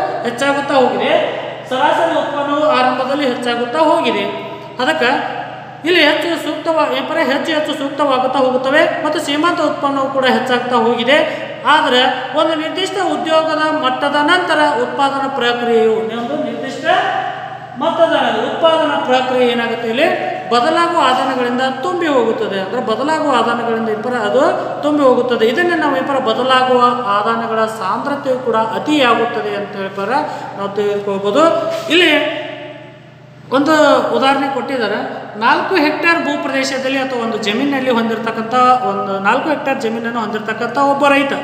ಹೆಚ್ಚಾಗುತ್ತಾ ಹೋಗಿದೆ. ಸರಾಸರಿ ಉತ್ಪನ್ನವು ಆರಂಭದಲ್ಲಿ ಹೆಚ್ಚಾಗುತ್ತಾ ಹೋಗಿದೆ. ಅದಕ್ಕೆ ಇಲ್ಲಿ ಹೆಚ್ಚು ಹೆಚ್ಚು ಸೂಕ್ತವಾಗುತ್ತಾ ಹೋಗುತ್ತವೆ ಮತ್ತು ಶ್ರೀಮಂತ ಉತ್ಪನ್ನವು ಕೂಡ ಹೆಚ್ಚಾಗ್ತಾ ಹೋಗಿದೆ. ಆದರೆ ಒಂದು ನಿರ್ದಿಷ್ಟ ಉದ್ಯೋಗದ ಮಟ್ಟದ ನಂತರ ಉತ್ಪಾದನಾ ಪ್ರಕ್ರಿಯೆಯು ಒಂದು ನಿರ್ದಿಷ್ಟ ಮಟ್ಟದ ಉತ್ಪಾದನಾ ಪ್ರಕ್ರಿಯೆ ಏನಾಗುತ್ತೆ, ಇಲ್ಲಿ ಬದಲಾಗುವ ಆದಾನಗಳಿಂದ ತುಂಬಿ ಹೋಗುತ್ತದೆ. ಅಂದರೆ ಬದಲಾಗುವ ಆದಾನಗಳಿಂದ ಅದು ತುಂಬಿ ಹೋಗುತ್ತದೆ. ಇದನ್ನೇ ನಾವು ಬದಲಾಗುವ ಆದಾನಗಳ ಸಾಂದ್ರತೆಯು ಕೂಡ ಅತಿಯಾಗುತ್ತದೆ ಅಂತ ನಾವು ತೆಗೆದುಕೊಳ್ಬೋದು. ಇಲ್ಲಿ ಒಂದು ಉದಾಹರಣೆ ಕೊಟ್ಟಿದ್ದಾರೆ. 4 ಹೆಕ್ಟೇರ್ ಭೂ ಪ್ರದೇಶದಲ್ಲಿ ಅಥವಾ ಒಂದು ಜಮೀನಿನಲ್ಲಿ ಹೊಂದಿರತಕ್ಕಂಥ 4 ಹೆಕ್ಟೇರ್ ಜಮೀನನ್ನು ಹೊಂದಿರತಕ್ಕಂಥ ಒಬ್ಬ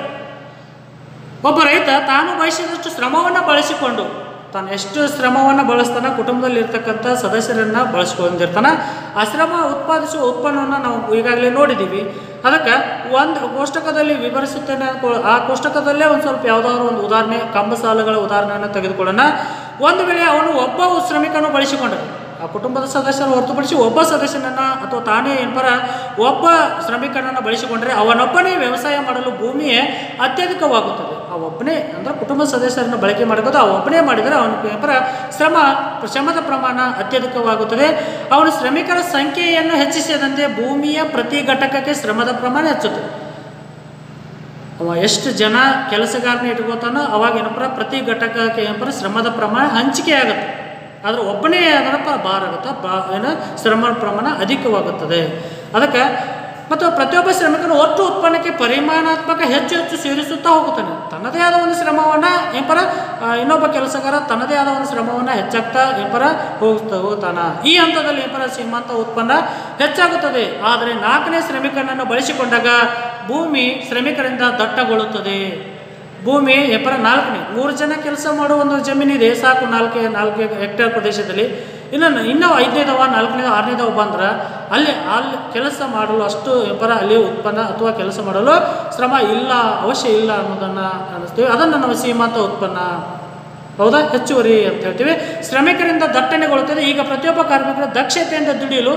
ರೈತ ತಾನು ಬಯಸಿದಷ್ಟು ಶ್ರಮವನ್ನು ಬಳಸಿಕೊಂಡು ತಾನು ಎಷ್ಟು ಶ್ರಮವನ್ನು ಬಳಸ್ತಾನೆ, ಕುಟುಂಬದಲ್ಲಿ ಇರ್ತಕ್ಕಂಥ ಸದಸ್ಯರನ್ನು ಬಳಸ್ಕೊಂಡಿರ್ತಾನೆ. ಆ ಶ್ರಮ ಉತ್ಪಾದಿಸುವ ಉತ್ಪನ್ನವನ್ನು ನಾವು ಈಗಾಗಲೇ ನೋಡಿದ್ದೀವಿ. ಅದಕ್ಕೆ ಒಂದು ಕೋಷ್ಟಕದಲ್ಲಿ ವಿವರಿಸುತ್ತೇನೆ. ಆ ಕೋಷ್ಟಕದಲ್ಲೇ ಒಂದು ಸ್ವಲ್ಪ ಯಾವುದಾದ್ರು ಒಂದು ಉದಾಹರಣೆ, ಕಂಬ ಸಾಲುಗಳ ಉದಾಹರಣೆಯನ್ನು ತೆಗೆದುಕೊಳ್ಳೋಣ. ಒಂದು ವೇಳೆ ಅವನು ಒಬ್ಬ ಶ್ರಮಿಕನು ಬಳಸಿಕೊಂಡರೆ, ಆ ಕುಟುಂಬದ ಸದಸ್ಯರು ಹೊರತುಪಡಿಸಿ ಒಬ್ಬ ಸದಸ್ಯನನ್ನು ಅಥವಾ ತಾನೇ ಒಬ್ಬ ಶ್ರಮಿಕನನ್ನು ಬಳಸಿಕೊಂಡರೆ ಅವನೊಬ್ಬನೇ ವ್ಯವಸಾಯ ಮಾಡಲು ಭೂಮಿಯೇ ಅತ್ಯಧಿಕವಾಗುತ್ತದೆ. ಆ ಒಬ್ಬನೇ ಅಂದರೆ ಕುಟುಂಬದ ಸದಸ್ಯರನ್ನು ಬಳಕೆ ಮಾಡಬಹುದು. ಆ ಒಬ್ಬನೇ ಮಾಡಿದರೆ ಅವನ ಶ್ರಮದ ಪ್ರಮಾಣ ಅತ್ಯಧಿಕವಾಗುತ್ತದೆ. ಅವನು ಶ್ರಮಿಕರ ಸಂಖ್ಯೆಯನ್ನು ಹೆಚ್ಚಿಸಿದಂತೆ ಭೂಮಿಯ ಪ್ರತಿ ಘಟಕಕ್ಕೆ ಶ್ರಮದ ಪ್ರಮಾಣ ಹೆಚ್ಚುತ್ತದೆ. ಅವ ಎಷ್ಟು ಜನ ಕೆಲಸಗಾರನ ಇಟ್ಕೋತಾನೋ ಅವಾಗ ಪ್ರತಿ ಘಟಕಕ್ಕೆ ಶ್ರಮದ ಪ್ರಮಾಣ ಹಂಚಿಕೆ ಆಗುತ್ತೆ. ಆದರೆ ಒಬ್ಬನೇ ಭಾರ ಆಗುತ್ತೆ, ಶ್ರಮ ಪ್ರಮಾಣ ಅಧಿಕವಾಗುತ್ತದೆ. ಅದಕ್ಕೆ ಮತ್ತು ಪ್ರತಿಯೊಬ್ಬ ಶ್ರಮಿಕನು ಒಟ್ಟು ಉತ್ಪನ್ನಕ್ಕೆ ಪರಿಮಾಣಾತ್ಮಕ ಹೆಚ್ಚು ಸೇರಿಸುತ್ತಾ ಹೋಗುತ್ತಾನೆ. ತನ್ನದೇ ಆದ ಒಂದು ಶ್ರಮವನ್ನು ಇನ್ನೊಬ್ಬ ಕೆಲಸಗಾರ ತನ್ನದೇ ಆದ ಒಂದು ಶ್ರಮವನ್ನು ಹೆಚ್ಚಾಗ್ತಾ ಹೋಗ್ತಾನ. ಈ ಹಂತದಲ್ಲಿ ಶ್ರೀಮಂತ ಉತ್ಪನ್ನ ಹೆಚ್ಚಾಗುತ್ತದೆ. ಆದರೆ 4ನೇ ಶ್ರಮಿಕನನ್ನು ಬಳಸಿಕೊಂಡಾಗ ಭೂಮಿ ಶ್ರಮಿಕರಿಂದ ದಟ್ಟಗೊಳ್ಳುತ್ತದೆ. ಭೂಮಿ 4ನೇ 3 ಜನ ಕೆಲಸ ಮಾಡುವ ಒಂದು ಜಮೀನಿದೆ ಸಾಕು, 4 ಹೆಕ್ಟೇರ್ ಪ್ರದೇಶದಲ್ಲಿ. ಇನ್ನೂ 5ನೇದವ 4ನೇದವ 6ನೇದವ ಬಂದ್ರೆ ಅಲ್ಲಿ ಕೆಲಸ ಮಾಡಲು ಅಷ್ಟು ಅಲ್ಲಿ ಉತ್ಪನ್ನ ಅಥವಾ ಕೆಲಸ ಮಾಡಲು ಶ್ರಮ ಇಲ್ಲ, ಅವಶ್ಯ ಇಲ್ಲ ಅನ್ನೋದನ್ನು ಅನ್ನಿಸ್ತೀವಿ. ಅದನ್ನು ನಾವು ಶ್ರೀಮಂತ ಉತ್ಪನ್ನ, ಹೌದಾ, ಹೆಚ್ಚುವರಿ ಅಂತ ಹೇಳ್ತೀವಿ. ಶ್ರಮಿಕರಿಂದ ದಟ್ಟಣೆಗೊಳ್ಳುತ್ತದೆ. ಈಗ ಪ್ರತಿಯೊಬ್ಬ ಕಾರ್ಮಿಕರ ದಕ್ಷತೆಯಿಂದ ದುಡಿಯಲು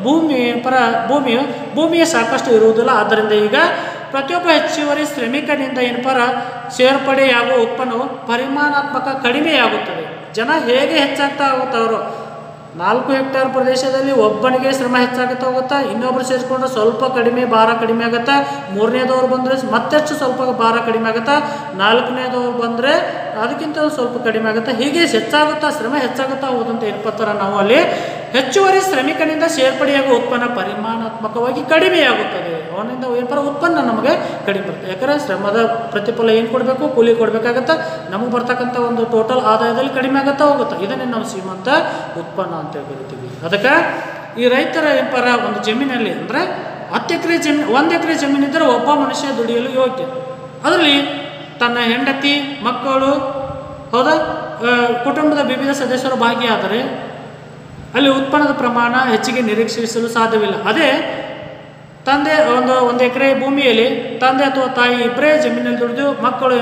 ಭೂಮಿಯು ಸಾಕಷ್ಟು ಇರುವುದಿಲ್ಲ. ಆದ್ದರಿಂದ ಈಗ ಪ್ರತಿಯೊಬ್ಬ ಹೆಚ್ಚುವರಿ ಶ್ರಮಿಕನಿಂದ ಸೇರ್ಪಡೆಯಾಗುವ ಉತ್ಪನ್ನವು ಪರಿಮಾಣಾತ್ಮಕ ಕಡಿಮೆಯಾಗುತ್ತದೆ. ಜನ ಹೇಗೆ ಹೆಚ್ಚಾಗ್ತಾ ಹೋಗುತ್ತವರು, 4 ಹೆಕ್ಟೇರ್ ಪ್ರದೇಶದಲ್ಲಿ ಒಬ್ಬನಿಗೆ ಶ್ರಮ ಹೆಚ್ಚಾಗುತ್ತಾ ಹೋಗುತ್ತಾ, ಇನ್ನೊಬ್ಬರು ಸೇರಿಸ್ಕೊಂಡ್ರೆ ಸ್ವಲ್ಪ ಭಾರ ಕಡಿಮೆ ಆಗುತ್ತೆ. 3ನೇದವ್ರು ಬಂದರೆ ಮತ್ತೆಷ್ಟು ಸ್ವಲ್ಪ ಭಾರ ಕಡಿಮೆ ಆಗುತ್ತೆ. 4ನೇದವ್ರು ಬಂದರೆ ಅದಕ್ಕಿಂತ ಸ್ವಲ್ಪ ಕಡಿಮೆ ಆಗುತ್ತೆ. ಹೀಗೆ ಶ್ರಮ ಹೆಚ್ಚಾಗುತ್ತಾ ಹೋದಂತೆ ನಾವು ಅಲ್ಲಿ ಹೆಚ್ಚುವರಿ ಶ್ರಮಿಕನಿಂದ ಸೇರ್ಪಡೆಯಾಗುವ ಉತ್ಪನ್ನ ಪರಿಮಾಣಾತ್ಮಕವಾಗಿ ಕಡಿಮೆಯಾಗುತ್ತದೆ. ಅವನಿಂದ ಉತ್ಪನ್ನ ನಮಗೆ ಕಡಿಮೆ ಬರುತ್ತೆ. ಯಾಕಂದರೆ ಶ್ರಮದ ಪ್ರತಿಫಲ ಏನು ಕೊಡಬೇಕು, ಕೂಲಿ ಕೊಡಬೇಕಾಗತ್ತೆ. ನಮಗೆ ಬರ್ತಕ್ಕಂಥ ಒಂದು ಟೋಟಲ್ ಆದಾಯದಲ್ಲಿ ಕಡಿಮೆ ಆಗುತ್ತಾ ಹೋಗುತ್ತೆ. ಇದನ್ನೇ ನಾವು ಶ್ರೀಮಂತ ಉತ್ಪನ್ನ ಅಂತ ಕರಿತೀವಿ. ಅದಕ್ಕೆ ಈ ರೈತರ ಒಂದು ಜಮೀನಲ್ಲಿ ಅಂದರೆ 10 ಎಕರೆ ಜಮೀನು, 1 ಎಕರೆ ಜಮೀನಿದ್ದರೆ ಒಬ್ಬ ಮನುಷ್ಯ ದುಡಿಯಲು ಯೋಗ್ಯ. ಅದರಲ್ಲಿ ತನ್ನ ಹೆಂಡತಿ, ಮಕ್ಕಳು, ಹೌದಾ, ಕುಟುಂಬದ ವಿವಿಧ ಸದಸ್ಯರು ಭಾಗಿಯಾದರೆ ಅಲ್ಲಿ ಉತ್ಪನ್ನದ ಪ್ರಮಾಣ ಹೆಚ್ಚಿಗೆ ನಿರೀಕ್ಷಿಸಲು ಸಾಧ್ಯವಿಲ್ಲ. ಅದೇ ತಂದೆ ಒಂದು ಎಕರೆ ಭೂಮಿಯಲ್ಲಿ ತಂದೆ ಅಥವಾ ತಾಯಿ ಇಬ್ಬರೇ ಜಮೀನಲ್ಲಿ ದುಡಿದು ಮಕ್ಕಳು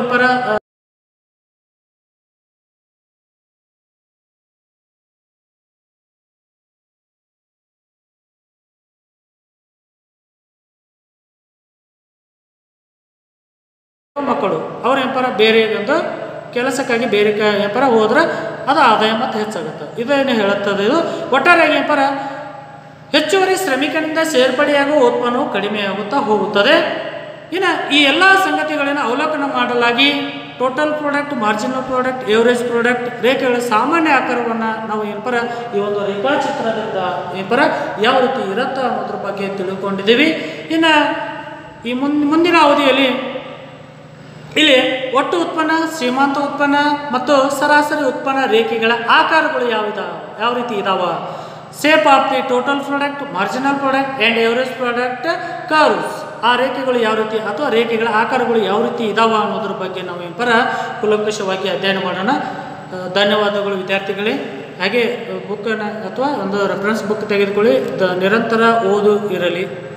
ಅವ್ರ ಬೇರೆ ಒಂದು ಕೆಲಸಕ್ಕಾಗಿ ಬೇರೆ ಹೋದ್ರೆ ಅದು ಆದಾಯ ಮತ್ತು ಹೆಚ್ಚಾಗುತ್ತೆ. ಇದೇನು ಹೇಳುತ್ತದೆ, ಇದು ಒಟ್ಟಾರೆಯಾಗಿ ಹೆಚ್ಚುವರಿ ಶ್ರಮಿಕನಿಂದ ಸೇರ್ಪಡೆಯಾಗುವ ಉತ್ಪನ್ನವು ಕಡಿಮೆಯಾಗುತ್ತಾ ಹೋಗುತ್ತದೆ. ಇನ್ನು ಈ ಎಲ್ಲ ಸಂಗತಿಗಳನ್ನು ಅವಲೋಕನ ಮಾಡಲಾಗಿ total product, marginal product, average product ರೇಖೆಗಳ ಸಾಮಾನ್ಯ ಆಕಾರವನ್ನು ನಾವು ಈ ಒಂದು ರೇಖಾಚಿತ್ರದಿಂದ ಯಾವ ರೀತಿ ಇರುತ್ತೆ ಅನ್ನೋದ್ರ ಬಗ್ಗೆ ತಿಳ್ಕೊಂಡಿದ್ದೀವಿ. ಇನ್ನು ಈ ಮುಂದಿನ ಅವಧಿಯಲ್ಲಿ ಇಲ್ಲಿ ಒಟ್ಟು ಉತ್ಪನ್ನ, ಶ್ರೀಮಂತ ಉತ್ಪನ್ನ ಮತ್ತು ಸರಾಸರಿ ಉತ್ಪನ್ನ ರೇಖೆಗಳ ಆಕಾರಗಳು ಯಾವ ರೀತಿ ಇದಾವ, shape of the total product, marginal product and average product curves, ಆ ರೇಖೆಗಳು ಯಾವ ರೀತಿ ಅಥವಾ ರೇಖೆಗಳ ಆಕಾರಗಳು ಯಾವ ರೀತಿ ಇದಾವ ಅನ್ನೋದ್ರ ಬಗ್ಗೆ ನಾವು ಕುಲಂಕಷವಾಗಿ ಅಧ್ಯಯನ ಮಾಡೋಣ. ಧನ್ಯವಾದಗಳು ವಿದ್ಯಾರ್ಥಿಗಳೇ. ಹಾಗೆ ಬುಕ್ಕನ್ನು ಅಥವಾ ಒಂದು ರೆಫರೆನ್ಸ್ ಬುಕ್ ತೆಗೆದುಕೊಳ್ಳಿ. ನಿರಂತರ ಓದು ಇರಲಿ.